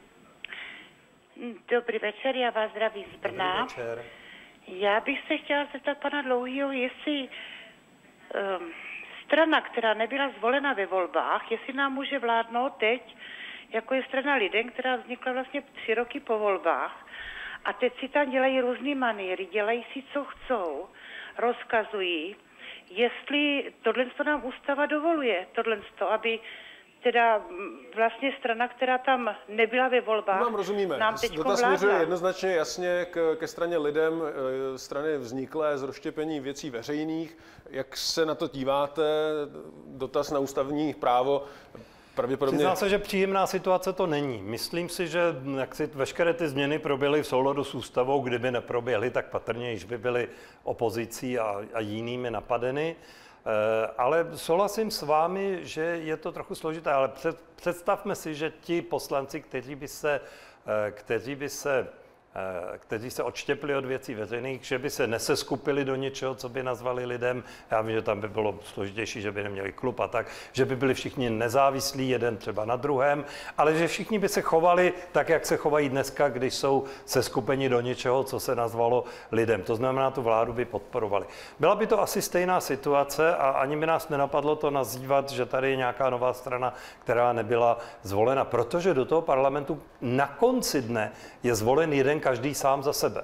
S11: Dobrý večer, já vás zdravím z Brna.
S2: Dobrý večer.
S11: Já bych se chtěla zeptat pana Dlouhýho, jestli um, strana, která nebyla zvolena ve volbách, jestli nám může vládnout teď, jako je strana Lidem, která vznikla vlastně tři roky po volbách. A teď si tam dělají různý maníry, dělají si, co chcou, rozkazují, jestli tohle to nám ústava dovoluje, tohle to, aby teda vlastně strana, která tam nebyla ve volbách,
S1: Nám rozumíme.
S11: nám teď
S1: Dotaz
S11: vládla.
S1: směřuje jednoznačně jasně k, ke straně Lidem, strany vzniklé z rozštěpení věcí veřejných. Jak se na to díváte? Dotaz na ústavní právo. Pravděpodobně...
S2: Přiznám se, že příjemná situace to není. Myslím si, že jak si veškeré ty změny proběhly v souladu s ústavou, kdyby neproběhly, tak patrně již by byly opozicí a, a jinými napadeny. E, ale souhlasím s vámi, že je to trochu složité, ale před, představme si, že ti poslanci, kteří by se, e, kteří by se kteří se odštěpili od věcí veřejných, že by se neseskupili do něčeho, co by nazvali Lidem. Já vím, že tam by bylo složitější, že by neměli klub a tak, že by byli všichni nezávislí, jeden třeba na druhém, ale že všichni by se chovali tak, jak se chovají dneska, když jsou seskupeni do něčeho, co se nazvalo Lidem. To znamená, tu vládu by podporovali. Byla by to asi stejná situace a ani by nás nenapadlo to nazývat, že tady je nějaká nová strana, která nebyla zvolena, protože do toho parlamentu na konci dne je zvolen jeden každý sám za sebe.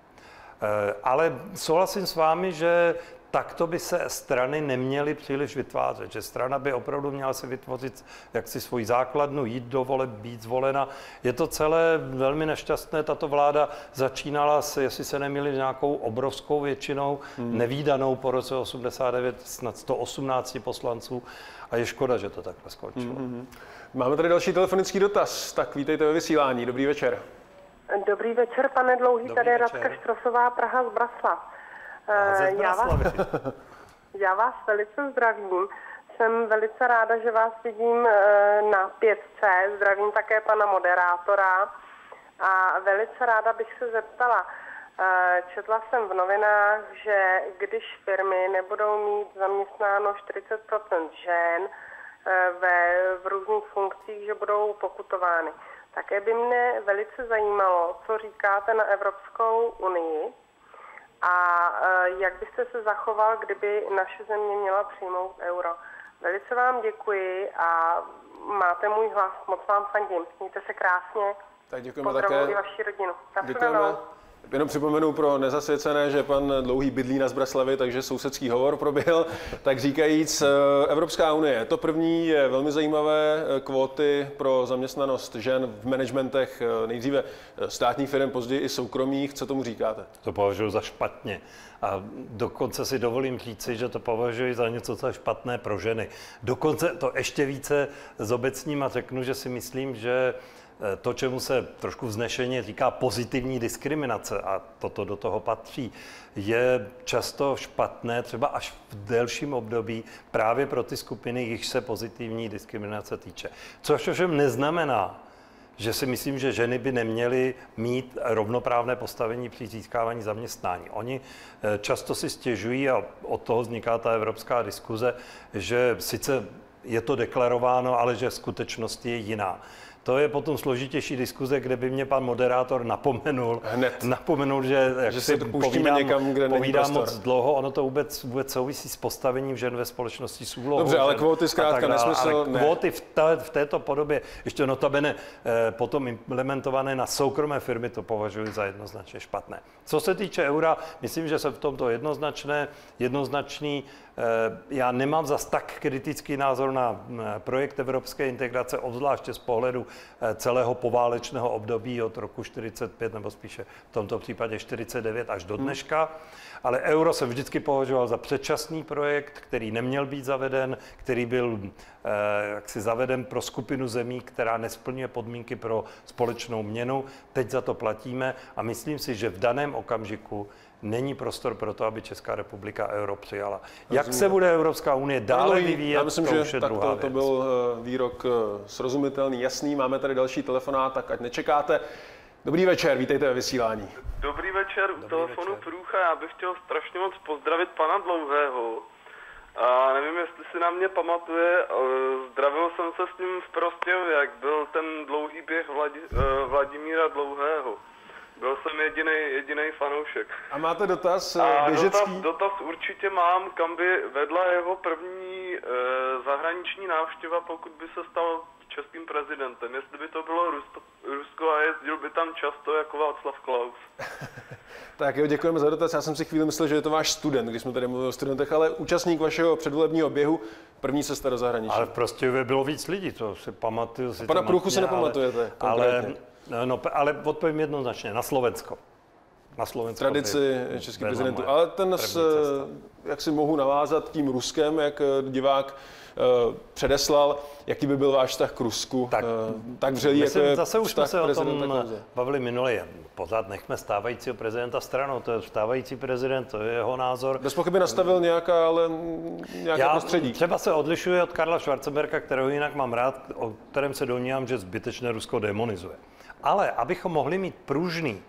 S2: Ale souhlasím s vámi, že takto by se strany neměly příliš vytvářet, že strana by opravdu měla si vytvořit jaksi svoji základnu, jít do voleb, být zvolena. Je to celé velmi nešťastné. Tato vláda začínala, s, jestli se nemýlím, nějakou obrovskou většinou, hmm. nevídanou po roce osmdesát devět, snad sto osmnáct poslanců. A je škoda, že to takhle skončilo. Hmm.
S1: Máme tady další telefonický dotaz. Tak vítejte ve vysílání. Dobrý večer.
S15: Dobrý večer, pane Dlouhý,
S1: Dobrý
S15: tady je
S1: večer.
S15: Radka Štrosová, Praha z Braslav. Já vás, já vás velice zdravím. Jsem velice ráda, že vás vidím na pětce. Zdravím také pana moderátora. A velice ráda bych se zeptala. Četla jsem v novinách, že když firmy nebudou mít zaměstnáno čtyřicet procent žen ve, v různých funkcích, že budou pokutovány. Také by mě velice zajímalo, co říkáte na Evropskou unii a jak byste se zachoval, kdyby naše země měla přijmout euro. Velice vám děkuji a máte můj hlas, moc vám fandím. Mějte se krásně.
S1: Tak děkujeme
S15: Pozdravuji
S1: také.
S15: i vaši rodinu.
S1: Děkujeme. Jenom připomenu pro nezasvěcené, že pan Dlouhý bydlí na Zbraslavě, takže sousedský hovor proběhl. Tak říkajíc, Evropská unie. To první je velmi zajímavé, kvóty pro zaměstnanost žen v managementech nejdříve státních firm, později i soukromých. Co tomu říkáte?
S2: To považuji za špatně. A dokonce si dovolím říci, že to považuji za něco, co je špatné pro ženy. Dokonce to ještě více zobecním a řeknu, že si myslím, že to, čemu se trošku vznešeně říká pozitivní diskriminace, a toto do toho patří, je často špatné, třeba až v delším období, právě pro ty skupiny, jichž se pozitivní diskriminace týče. Což ovšem neznamená, že si myslím, že ženy by neměly mít rovnoprávné postavení při získávání zaměstnání. Oni často si stěžují, a od toho vzniká ta evropská diskuze, že sice je to deklarováno, ale že skutečnost je jiná. To je potom složitější diskuze, kde by mě pan moderátor napomenul,
S1: Hned.
S2: napomenul, že, jak
S1: že
S2: si
S1: se pouštíme
S2: povídám,
S1: někam, kde není
S2: povídám
S1: prostor.
S2: moc dlouho, ono to vůbec, vůbec souvisí s postavením žen ve společnosti, s úlohou
S1: Dobře, ale
S2: žen
S1: kvóty
S2: a
S1: zkrátka
S2: tak dále.
S1: nesmysl,
S2: Ale
S1: ne.
S2: kvóty v, té, v této podobě, ještě notabene eh, potom implementované na soukromé firmy, to považuji za jednoznačně špatné. Co se týče eura, myslím, že se v tomto jednoznačné, jednoznačný Já nemám zas tak kritický názor na projekt evropské integrace, obzvláště z pohledu celého poválečného období od roku čtyřicet pět, nebo spíše v tomto případě čtyřicet devět až do dneška. Ale euro jsem vždycky považoval za předčasný projekt, který neměl být zaveden, který byl eh, jaksi zaveden pro skupinu zemí, která nesplňuje podmínky pro společnou měnu. Teď za to platíme a myslím si, že v daném okamžiku není prostor pro to, aby Česká republika euro přijala. Jak se bude Evropská unie dále vyvíjet,
S1: já myslím,
S2: to
S1: že
S2: už je
S1: tak
S2: druhá
S1: to, to
S2: věc.
S1: byl výrok srozumitelný, jasný. Máme tady další telefonát, tak ať nečekáte. Dobrý večer, vítejte ve vysílání.
S19: Dobrý večer, u telefonu Průcha. Já bych chtěl strašně moc pozdravit pana Dlouhého. A nevím, jestli si na mě pamatuje, zdravil jsem se s ním v Prostějově, jak byl ten dlouhý běh Vladi, Vladimíra Dlouhého. Byl jsem jediný jediný fanoušek.
S1: A máte dotaz
S19: A
S1: běžecký?
S19: Dotaz, dotaz určitě mám, kam by vedla jeho první e, zahraniční návštěva, pokud by se stal českým prezidentem. Jestli by to bylo Rusko, Rusko a jezdil by tam často jako Václav Klaus.
S1: Tak jo, děkujeme za dotaz. Já jsem si chvíli myslel, že je to váš student, když jsme tady mluvili o studentech, ale účastník vašeho předvolebního běhu, první cesta do zahraničí.
S2: Ale prostě bylo víc lidí, to si pamatuju. Si
S1: Pana Průchu si nepamatujete
S2: ale, ale, no, ale odpovím jednoznačně, na Slovensko. Na Slovensko.
S1: Tradici českých prezidentů. Ale ten, s, jak si mohu navázat tím Ruskem, jak divák uh, předeslal, jaký by byl váš vztah k Rusku, tak, uh, tak vřelý, jako je
S2: zase už jsme se o tom
S1: Klauze.
S2: bavili minule. Pořád nechme stávajícího prezidenta stranou, to je stávající prezident, to je jeho názor.
S1: Bez pochyby nastavil nějaká, ale nějaké
S2: Já
S1: prostředí.
S2: Třeba se odlišuje od Karla Schwarzenberga, kterého jinak mám rád, o kterém se domnívám, že zbytečně Rusko demonizuje. Ale abychom mohli mít pružný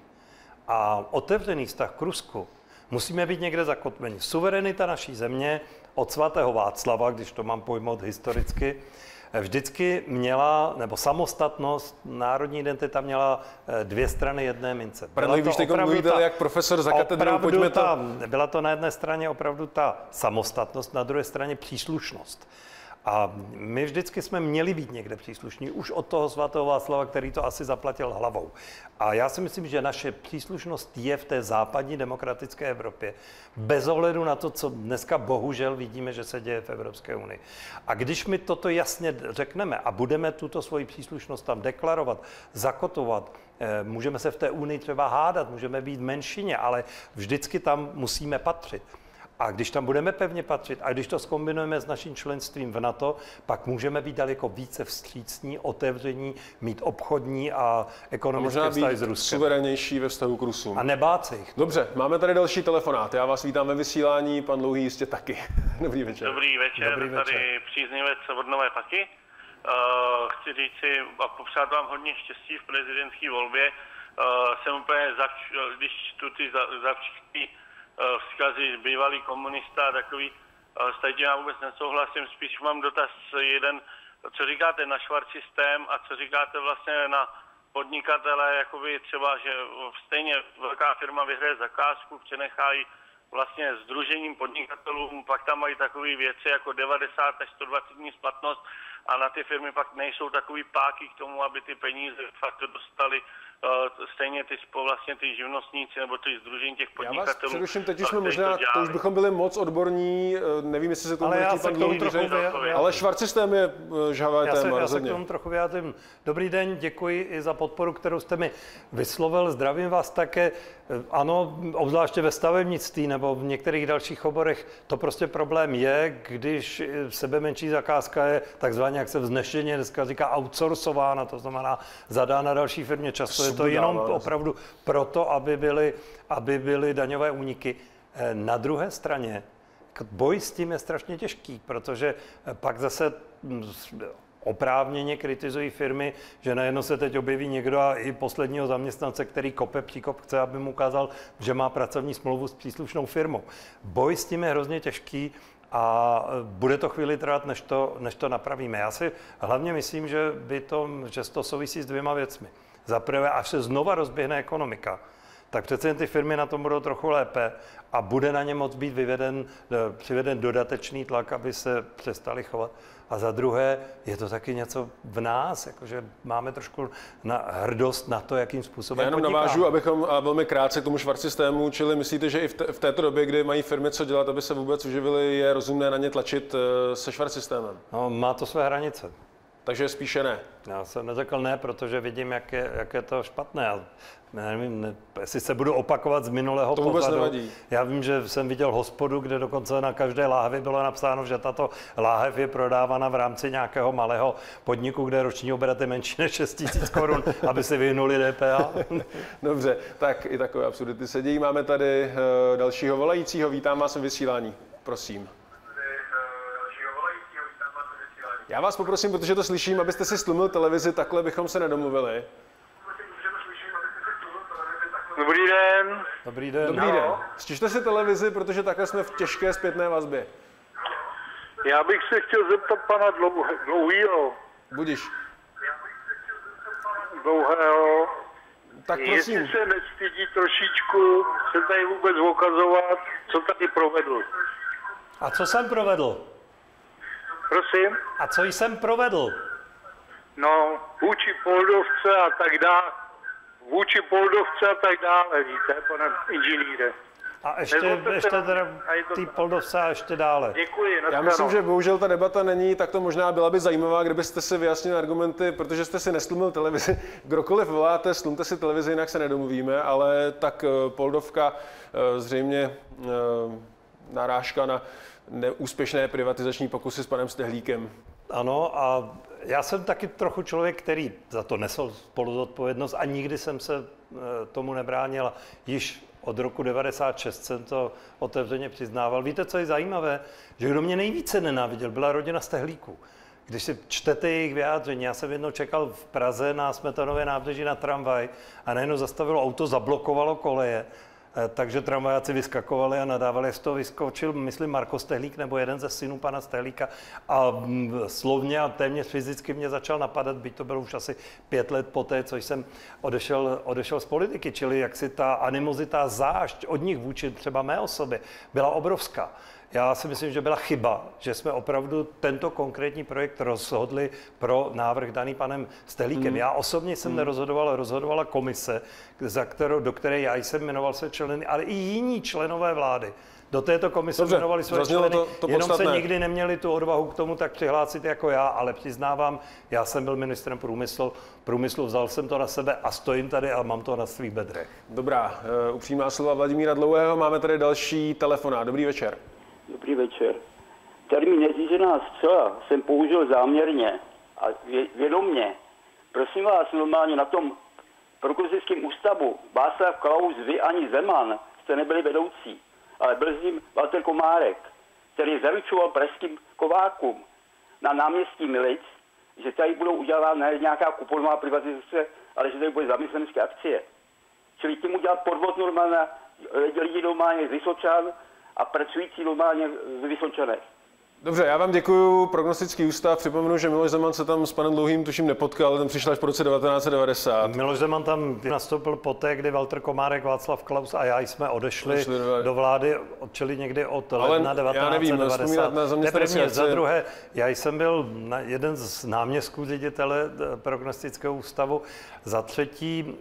S2: a otevřený vztah k Rusku, musíme být někde zakotveni. Suverenita naší země od svatého Václava, když to mám pojmout historicky, vždycky měla, nebo samostatnost, národní identita měla dvě strany jedné mince.
S1: Právě když teď mluvíte jak profesor za katedrou, pojďme to...
S2: Ta, byla to na jedné straně opravdu ta samostatnost, na druhé straně příslušnost. A my vždycky jsme měli být někde příslušní, už od toho svatého Václava, který to asi zaplatil hlavou. A já si myslím, že naše příslušnost je v té západní demokratické Evropě, bez ohledu na to, co dneska bohužel vidíme, že se děje v Evropské unii. A když my toto jasně řekneme a budeme tuto svoji příslušnost tam deklarovat, zakotovat, můžeme se v té unii třeba hádat, můžeme být v menšině, ale vždycky tam musíme patřit. A když tam budeme pevně patřit a když to zkombinujeme s naším členstvím v NATO, pak můžeme být daleko více vstřícní, otevření, mít obchodní a ekonomické vztahy s Ruskem.
S1: Suverénnější ve vztahu k Rusům.
S2: A nebát se jich.
S1: Dobře, máme tady další telefonát. Já vás vítám ve vysílání, pan Dlouhý jistě taky. Dobrý večer.
S20: Dobrý večer,
S2: Dobrý večer.
S20: Tady příznivec od Nové Paky. Uh, chci říct si a popřát vám hodně štěstí v prezidentské volbě. Uh, jsem úplně zavč, když čtu ty zavčitý vzkazy bývalý komunista a takový, s tím já vůbec nesouhlasím, spíš mám dotaz jeden, co říkáte na švart systém a co říkáte vlastně na podnikatele, jakoby třeba, že stejně velká firma vyhraje zakázku, přenechají vlastně sdružením podnikatelům, pak tam mají takové věci jako devadesát až sto dvacet dní splatnost a na ty firmy pak nejsou takový páky k tomu, aby ty peníze fakt dostali. Stejně ty, vlastně ty živnostníci nebo ty sdružení těch podnikatelů.
S1: Já vás přeruším, teď už jsme možná, to, to už bychom byli moc odborní, nevím, jestli se to
S2: ale já se k tomu trochu vyjádřím.
S1: Ale švart systém je žhavé
S2: já
S1: téma.
S2: Se, já se k tomu trochu vyjádřím. Dobrý den, děkuji i za podporu, kterou jste mi vyslovil. Zdravím vás také. Ano, obzvláště ve stavebnictví nebo v některých dalších oborech to prostě problém je, když sebe menší zakázka je takzvaně, jak se vznešeně dneska říká, outsourcována, to znamená zadána další firmě. Často je to jenom opravdu proto, aby byly, aby byly daňové úniky. Na druhé straně boj s tím je strašně těžký, protože pak zase oprávněně kritizují firmy, že najednou se teď objeví někdo a i posledního zaměstnance, který kope příkop, chce, aby mu ukázal, že má pracovní smlouvu s příslušnou firmou. Boj s tím je hrozně těžký a bude to chvíli trvat, než to, než to napravíme. Já si hlavně myslím, že, by to, že to souvisí s dvěma věcmi. Za prvé, až se znova rozběhne ekonomika, tak přece jen ty firmy na tom budou trochu lépe a bude na ně moct být vyveden, přiveden dodatečný tlak, aby se přestali chovat. A za druhé, je to taky něco v nás, jakože máme trošku na hrdost na to, jakým způsobem
S1: Já jenom
S2: podnikáme.
S1: navážu, abychom a velmi krátce k tomu švarcsystému, čili myslíte, že i v, te, v této době, kdy mají firmy co dělat, aby se vůbec uživili, je rozumné na ně tlačit se švarcsystémem?
S2: No, má to své hranice.
S1: Takže spíše ne.
S2: Já jsem neřekl ne, protože vidím, jak je, jak je to špatné. Já nevím, ne, jestli se budu opakovat z minulého
S1: to vůbec
S2: pořadu.
S1: nevadí.
S2: Já vím, že jsem viděl hospodu, kde dokonce na každé láhvi bylo napsáno, že tato láhev je prodávána v rámci nějakého malého podniku, kde roční obrat je menší než šest tisíc korun, aby si vyhnuli D P H.
S1: Dobře, tak i takové absurdity se dějí. Máme tady uh, dalšího volajícího. Vítám vás v vysílání. Prosím. Já vás poprosím, protože to slyším, abyste si stlumil televizi, takhle bychom se nedomluvili.
S8: Dobrý den.
S2: Dobrý den.
S1: Dobrý den. Stište si televizi, protože takhle jsme v těžké zpětné vazbě.
S8: Já bych se chtěl zeptat pana Dlouhýho.
S1: Budiš.
S8: Dlouhého.
S1: Tak prosím.
S8: Jestli se nestydí trošičku se tady vůbec ukazovat, co tady provedl.
S2: A co jsem provedl?
S8: Prosím?
S2: A co jsem provedl?
S8: No, vůči Poldovce a tak dále. Vůči Poldovce a tak dále, víte, pane inženýre.
S2: A ještě, ještě teda ty Poldovce a ještě dále.
S8: Děkuji.
S1: Já myslím, že bohužel ta debata není, tak to možná byla by zajímavá, kdybyste si vyjasnili argumenty, protože jste si nestlumil televizi. Kdokoliv voláte, stlumte si televizi, jinak se nedomluvíme, ale tak Poldovka zřejmě narážka na neúspěšné privatizační pokusy s panem Stehlíkem.
S2: Ano, a já jsem taky trochu člověk, který za to nesl spoluzodpovědnost a nikdy jsem se tomu nebránil. Již od roku devadesát šest jsem to otevřeně přiznával. Víte, co je zajímavé? Že kdo mě nejvíce nenáviděl, byla rodina Stehlíků. Když si čtete jejich vyjádření, já jsem jednou čekal v Praze na Smetanově nábřeží na tramvaj a najednou zastavilo auto, zablokovalo koleje. Takže tramvajáci vyskakovali a nadávali, z toho vyskočil, myslím, Marko Stehlík nebo jeden ze synů pana Stehlíka a slovně a téměř fyzicky mě začal napadat, byť to bylo už asi pět let poté, co jsem odešel, odešel z politiky, čili jak si ta animozita, zášť od nich vůči třeba mé osobě byla obrovská. Já si myslím, že byla chyba, že jsme opravdu tento konkrétní projekt rozhodli pro návrh daný panem Stehlíkem. Mm. Já osobně jsem mm. nerozhodoval, rozhodovala komise, za kterou, do které já jsem jmenoval své členy, ale i jiní členové vlády. Do této komise
S1: Dobře,
S2: jmenovali své členy,
S1: to, to
S2: jenom
S1: podstatné.
S2: se nikdy neměli tu odvahu k tomu tak přihlásit jako já, ale přiznávám, já jsem byl ministrem průmyslu, průmyslu, vzal jsem to na sebe a stojím tady a mám to na svých bedrech.
S1: Dobrá, uh, upřímná slova Vladimíra Dlouhého, máme tady další telefonát. Dobrý večer.
S7: Dobrý večer. Termín neřízená střela jsem použil záměrně a vědomně. Prosím vás, normálně na tom prokruzickém ústavu Václav Klaus, vy ani Zeman jste nebyli vedoucí, ale byl s ním Walter Komárek, který zaručoval pražským kovákům na náměstí Milic, že tady budou udělána nějaká kuponová privatizace, ale že tady bude zaměstnanecké akcie. Čili tím udělat podvod normálně lidi normálně z Vysočan a pracující normálně z Vysočanech.
S1: Dobře, já vám děkuju. Prognostický ústav. Připomenu, že Miloš Zeman se tam s panem Dlouhým tuším nepotkal, ten přišel až po roce devatenáct set devadesát.
S2: Miloš Zeman tam nastoupil poté, kdy Walter Komárek, Václav Klaus a já jsme odešli Odešli do vlády, čili někdy od ledna devatenáct set devadesát.
S1: Na zaměstnanecké
S2: za druhé, já jsem byl jeden z náměstků ředitele prognostického ústavu. Za třetí,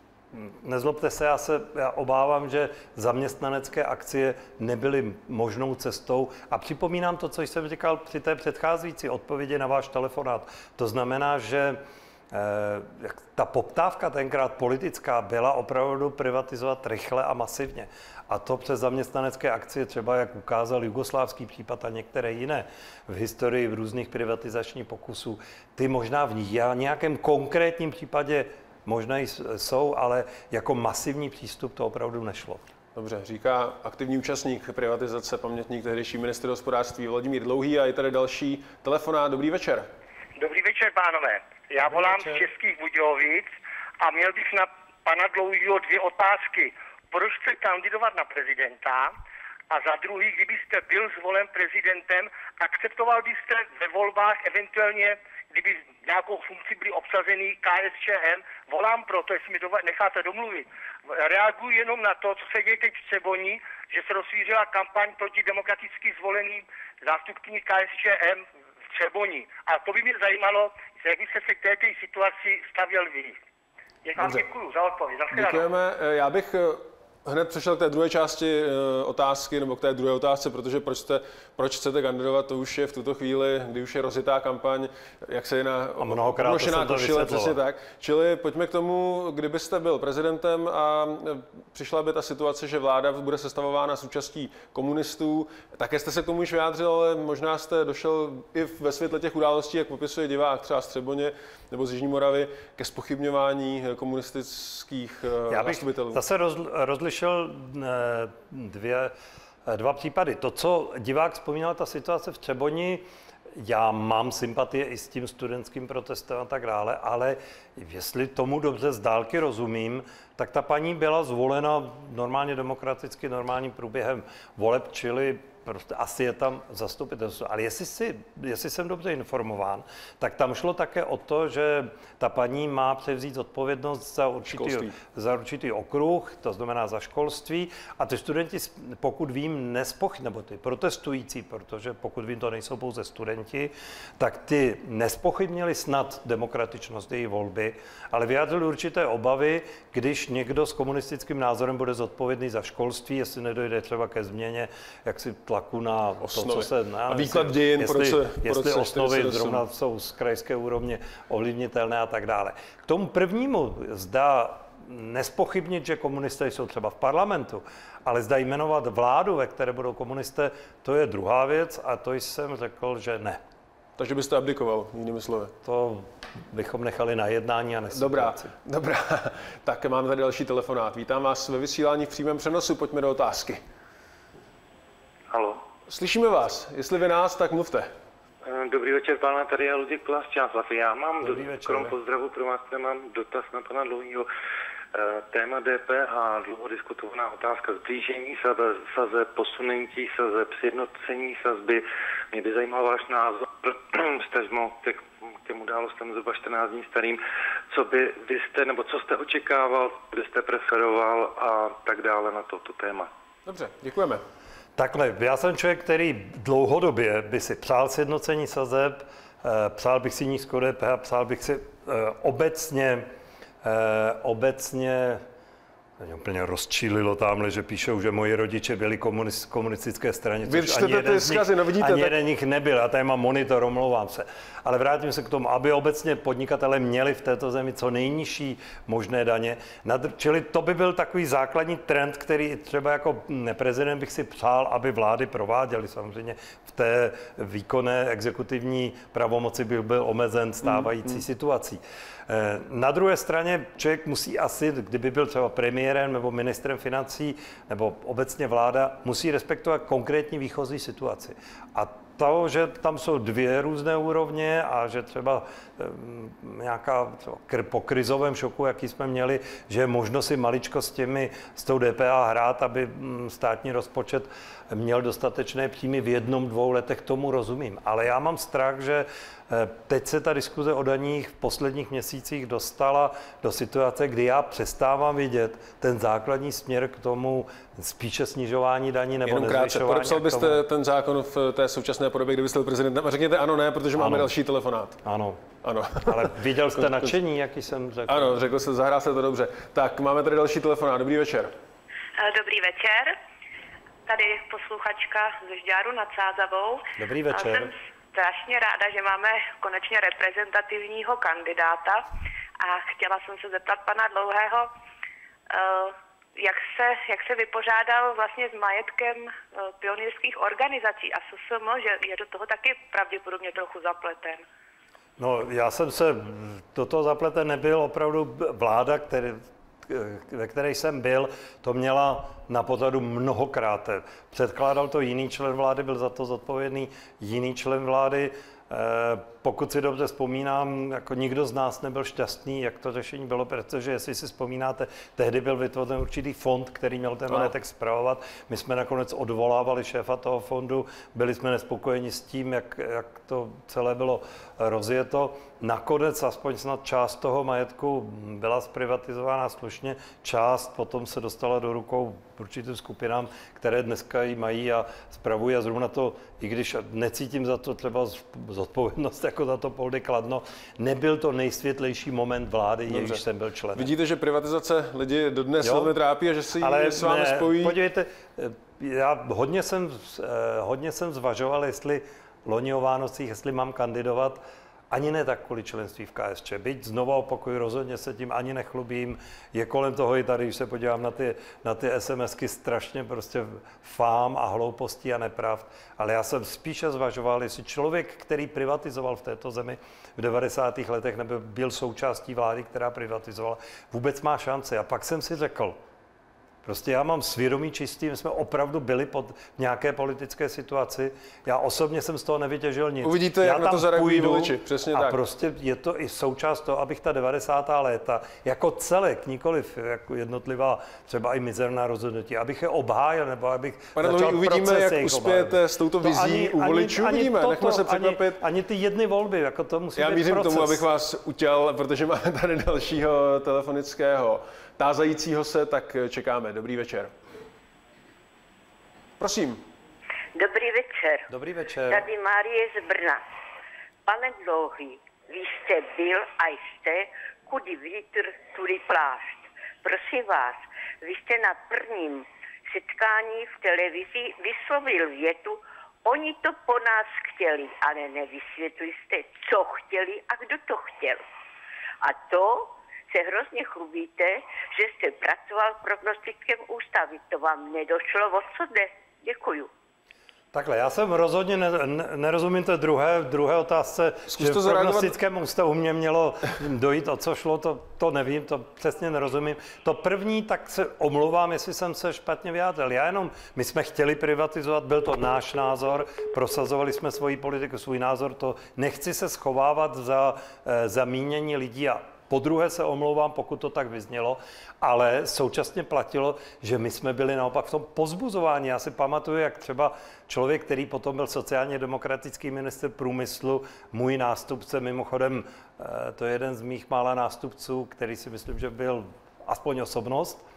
S2: nezlobte se, já se já obávám, že zaměstnanecké akcie nebyly možnou cestou. A připomínám to, co jsem říkal při té předcházející odpovědi na váš telefonát. To znamená, že eh, ta poptávka tenkrát politická byla opravdu privatizovat rychle a masivně. A to přes zaměstnanecké akcie, třeba jak ukázal jugoslávský případ a některé jiné v historii v různých privatizačních pokusů, ty možná v nějakém konkrétním případě možná jsou, ale jako masivní přístup to opravdu nešlo.
S1: Dobře, říká aktivní účastník privatizace, pamětník tehdejší ministr hospodářství Vladimír Dlouhý a je tady další telefonát. Dobrý večer.
S21: Dobrý večer, pánové. Já
S2: Dobrý
S21: volám
S2: večer.
S21: z Českých Budějovic a měl bych na pana Dlouhýho dvě otázky. Proč chce kandidovat na prezidenta? A za druhý, kdybyste byl zvolen prezidentem, akceptoval byste ve volbách eventuálně, kdyby nějakou funkci byli obsazený K S Č M, volám proto, jestli mi dova- necháte domluvit. Reaguji jenom na to, co se děje teď v Třeboni, že se rozšířila kampaň proti demokraticky zvoleným zástupkyni K S Č M v Třeboni. A to by mě zajímalo, jak byste se k této situaci stavěl vy. Já děkuju za odpověď.
S1: Děkujeme. Já bych hned přešel k té druhé části otázky, nebo k té druhé otázce, protože proč, jste, proč chcete kandidovat, to už je v tuto chvíli, kdy už je rozjetá kampaň, jak se jiná obnošená košile, přesně tak. Čili pojďme k tomu, kdybyste byl prezidentem a přišla by ta situace, že vláda bude sestavována s účastí komunistů. Také jste se k tomu už vyjádřil, ale možná jste došel i ve světle těch událostí, jak popisuje divák třeba z Třeboně nebo z Jižní Moravy, ke zpochybňování komunistických
S2: Já bych
S1: zastupitelů.
S2: Zase rozlišil dvě, dva případy. To, co divák vzpomínal, ta situace v Třeboni, já mám sympatie i s tím studentským protestem a tak dále, ale jestli tomu dobře z dálky rozumím, tak ta paní byla zvolena normálně demokraticky, normálním průběhem voleb, čili prostě asi je tam zastupitelstvo. Ale jestli, si, jestli jsem dobře informován, tak tam šlo také o to, že ta paní má převzít odpovědnost za určitý, za určitý okruh, to znamená za školství. A ty studenti, pokud vím, nespoch, nebo ty protestující, protože pokud vím, to nejsou pouze studenti, tak ty nespochybnili snad demokratičnost její volby, ale vyjádřili určité obavy, když někdo s komunistickým názorem bude zodpovědný za školství, jestli nedojde třeba ke změně, jak si tlaku na
S1: osnovy.
S2: To, co se...
S1: A výklad dějin,
S2: jestli,
S1: proč se,
S2: jestli
S1: proč
S2: osnovy zrovna jsou z krajské úrovně ovlivnitelné a tak dále. K tomu prvnímu zda nespochybnit, že komunisté jsou třeba v parlamentu, ale zda jmenovat vládu, ve které budou komunisté, to je druhá věc a to jsem řekl, že ne.
S1: Takže byste abdikoval, jinými slovy.
S2: To bychom nechali na jednání a ne
S1: Dobrá, dobrá. Tak máme tady další telefonát. Vítám vás ve vysílání v přímém přenosu. Pojďme do otázky.
S3: Halo.
S1: Slyšíme vás. Jestli vy nás, tak mluvte.
S3: Dobrý večer, pána, tady je Luděk Plas, Čáslav. Já mám, do,
S2: večer,
S3: krom pozdravu pro vás, mám dotaz na pana Dlouhýho. Téma D P H, dlouho diskutovaná otázka zblížení sazeb, posunutí sazeb, sjednocení sazby. Mě by zajímal váš názor, stežmo k těm událostem zhruba čtrnáct dní starým. Co by vy jste, nebo co jste očekával, kde jste preferoval a tak dále na toto téma.
S1: Dobře, děkujeme.
S2: Takhle, já jsem člověk, který dlouhodobě by si přál sjednocení sazeb, přál bych si nízkou D P H, přál bych si obecně Eh, obecně mě úplně rozčílilo tamhle, že píšou, že moji rodiče byli komunist, komunistické straně, což ani jeden, z nich, no vidíte, ani tak... jeden nich nebyl. A tady mám monitor, omlouvám se. Ale vrátím se k tomu, aby obecně podnikatelé měli v této zemi co nejnižší možné daně. Čili to by byl takový základní trend, který třeba jako prezident bych si přál, aby vlády prováděly. Samozřejmě v té výkonné exekutivní pravomoci by byl omezen stávající mm, mm. situací. Na druhé straně člověk musí asi, kdyby byl třeba premiérem nebo ministrem financí nebo obecně vláda, musí respektovat konkrétní výchozí situaci. A to, že tam jsou dvě různé úrovně a že třeba nějaká třeba po krizovém šoku, jaký jsme měli, že je možno si maličko s těmi, s tou D P H hrát, aby státní rozpočet měl dostatečné příjmy v jednom, dvou letech, tomu rozumím. Ale já mám strach, že teď se ta diskuze o daních v posledních měsících dostala do situace, kdy já přestávám vidět ten základní směr k tomu spíše snižování daní nebo
S1: nezvyšování. Jenom krátce, podepsal byste ten zákon v té současné podobě, kdybyste byl prezidentem? A řekněte ano, ne, protože máme ano. další telefonát.
S2: Ano.
S1: Ano.
S2: Ale viděl jste nadšení, jaký jsem řekl?
S1: Ano, řekl jste, zahrál se to dobře. Tak, máme tady další telefonát. Dobrý večer.
S22: Dobrý večer. Tady posluchačka ze Žďáru nad Sázavou.
S2: Dobrý večer.
S22: Jsem strašně ráda, že máme konečně reprezentativního kandidáta a chtěla jsem se zeptat pana Dlouhého, jak se, jak se vypořádal vlastně s majetkem pionýrských organizací a S S M, že je do toho taky pravděpodobně trochu zapleten.
S2: No, já jsem se do toho zapleten nebyl, opravdu vláda, který, ve které jsem byl, to měla na pořadu mnohokrát. Předkládal to jiný člen vlády, byl za to zodpovědný jiný člen vlády Pokud si dobře vzpomínám, jako nikdo z nás nebyl šťastný, jak to řešení bylo, protože jestli si vzpomínáte, tehdy byl vytvořen určitý fond, který měl ten majetek spravovat. My jsme nakonec odvolávali šéfa toho fondu, byli jsme nespokojeni s tím, jak, jak to celé bylo rozjeto. Nakonec aspoň snad část toho majetku byla zprivatizována slušně, část potom se dostala do rukou určitým skupinám, které dneska ji mají a spravují a zrovna to, i když necítím za to třeba zodpovědnost jako za to Poldy Kladno, nebyl to nejsvětlejší moment vlády, jejíž jsem byl členem.
S1: Vidíte, že privatizace lidi dodnes velmi trápí a že si ji s vámi
S2: ne,
S1: spojí?
S2: Podívejte, já hodně jsem, hodně jsem zvažoval, jestli loni o Vánocích, jestli mám kandidovat, ani ne tak kvůli členství v K S Č. Byť znovu opakuju, rozhodně se tím ani nechlubím. Je kolem toho i tady, když se podívám na ty, na ty SMSky, strašně prostě fám a hloupostí a nepravd. Ale já jsem spíše zvažoval, jestli člověk, který privatizoval v této zemi v devadesátých letech, nebo byl součástí vlády, která privatizovala, vůbec má šanci. A pak jsem si řekl, prostě já mám svědomí čistý, my jsme opravdu byli pod nějaké politické situaci. Já osobně jsem z toho nevytěžil nic.
S1: Uvidíte,
S2: já
S1: jak na to zareagují voliči, přesně
S2: a
S1: tak.
S2: A prostě je to i součást toho, abych ta devadesátá léta jako celek, nikoliv jako jednotlivá třeba i mizerná rozhodnutí, abych je obhájil, nebo abych
S1: Pane
S2: začal
S1: Dlouhý, uvidíme, jak uspějete s touto vizí
S2: ani,
S1: u voličů.
S2: Ani,
S1: uvidíme,
S2: ani
S1: nechme se překvapit.
S2: Ani, ani ty jedny volby, jako to musí
S1: Já
S2: být
S1: mířím
S2: proces.
S1: k tomu, abych vás utěl, protože máme tady dalšího telefonického tázajícího se, tak čekáme. Dobrý večer. Prosím.
S4: Dobrý večer.
S2: Dobrý večer.
S4: Tady Márie z Brna. Pane Dlouhý, vy jste byl a jste, kudy vítr, tudy plášť. Prosím vás, vy jste na prvním setkání v televizi vyslovil větu, oni to po nás chtěli, ale nevysvětlili jste, co chtěli a kdo to chtěl. A to se hrozně chlubíte, že jste pracoval v prognostickém ústavu. To vám nedošlo, o co jde? Děkuju.
S2: Takhle, já jsem rozhodně ne, ne, nerozumím té druhé, druhé otázce,
S1: Zkus
S2: že
S1: to
S2: v
S1: zareagovat.
S2: prognostickém ústavu mě mělo dojít, o co šlo, to, to nevím, to přesně nerozumím. To první, tak se omlouvám, jestli jsem se špatně vyjádřil. Já jenom, my jsme chtěli privatizovat, byl to náš názor, prosazovali jsme svoji politiku, svůj názor, to nechci se schovávat za, za mínění lidí a po druhé se omlouvám, pokud to tak vyznělo, ale současně platilo, že my jsme byli naopak v tom pozbuzování. Já si pamatuju, jak třeba člověk, který potom byl sociálně demokratický ministr průmyslu, můj nástupce, mimochodem, to je jeden z mých mála nástupců, který si myslím, že byl aspoň osobnost.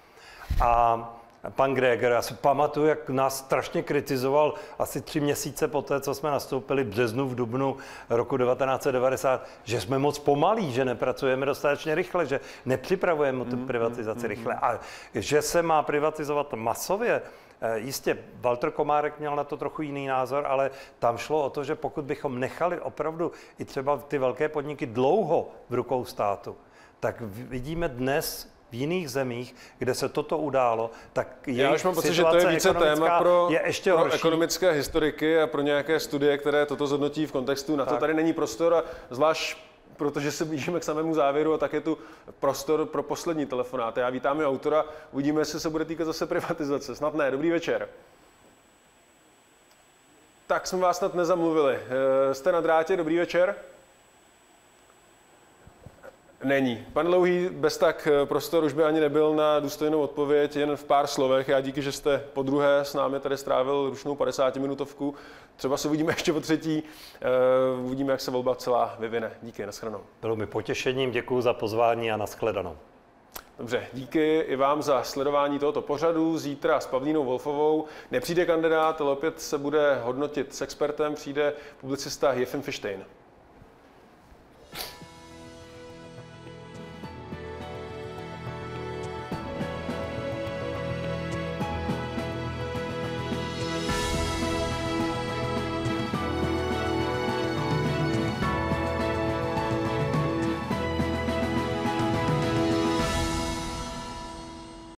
S2: A pan Grégor, já si pamatuju, jak nás strašně kritizoval asi tři měsíce poté, co jsme nastoupili v březnu, v dubnu roku devatenáct set devadesát, že jsme moc pomalí, že nepracujeme dostatečně rychle, že nepřipravujeme tu privatizaci rychle a že se má privatizovat masově. Jistě, Walter Komárek měl na to trochu jiný názor, ale tam šlo o to, že pokud bychom nechali opravdu i třeba ty velké podniky dlouho v rukou státu, tak vidíme dnes v jiných zemích, kde se toto událo, tak
S1: já už mám pocit, že to je více téma pro,
S2: je ještě
S1: pro ekonomické historiky a pro nějaké studie, které toto zhodnotí v kontextu. Na tak. to tady není prostor a zvlášť protože se blížíme k samému závěru a tak je tu prostor pro poslední telefonát. Já vítám i autora, uvidíme, jestli se bude týkat zase privatizace. Snad ne. Dobrý večer. Tak jsme vás snad nezamluvili. Jste na drátě, dobrý večer. Není. Pan Dlouhý, bez tak prostor už by ani nebyl na důstojnou odpověď, jen v pár slovech. Já díky, že jste po druhé s námi tady strávil ručnou padesátiminutovku. Třeba se uvidíme ještě po třetí. Uvidíme, jak se volba celá vyvine. Díky, nashledanou.
S2: Bylo mi potěšením, děkuji za pozvání a nashledanou.
S1: Dobře, díky i vám za sledování tohoto pořadu. Zítra s Pavlínou Wolfovou nepřijde kandidát, ale opět se bude hodnotit s expertem, přijde publicista Jefim Fištejn.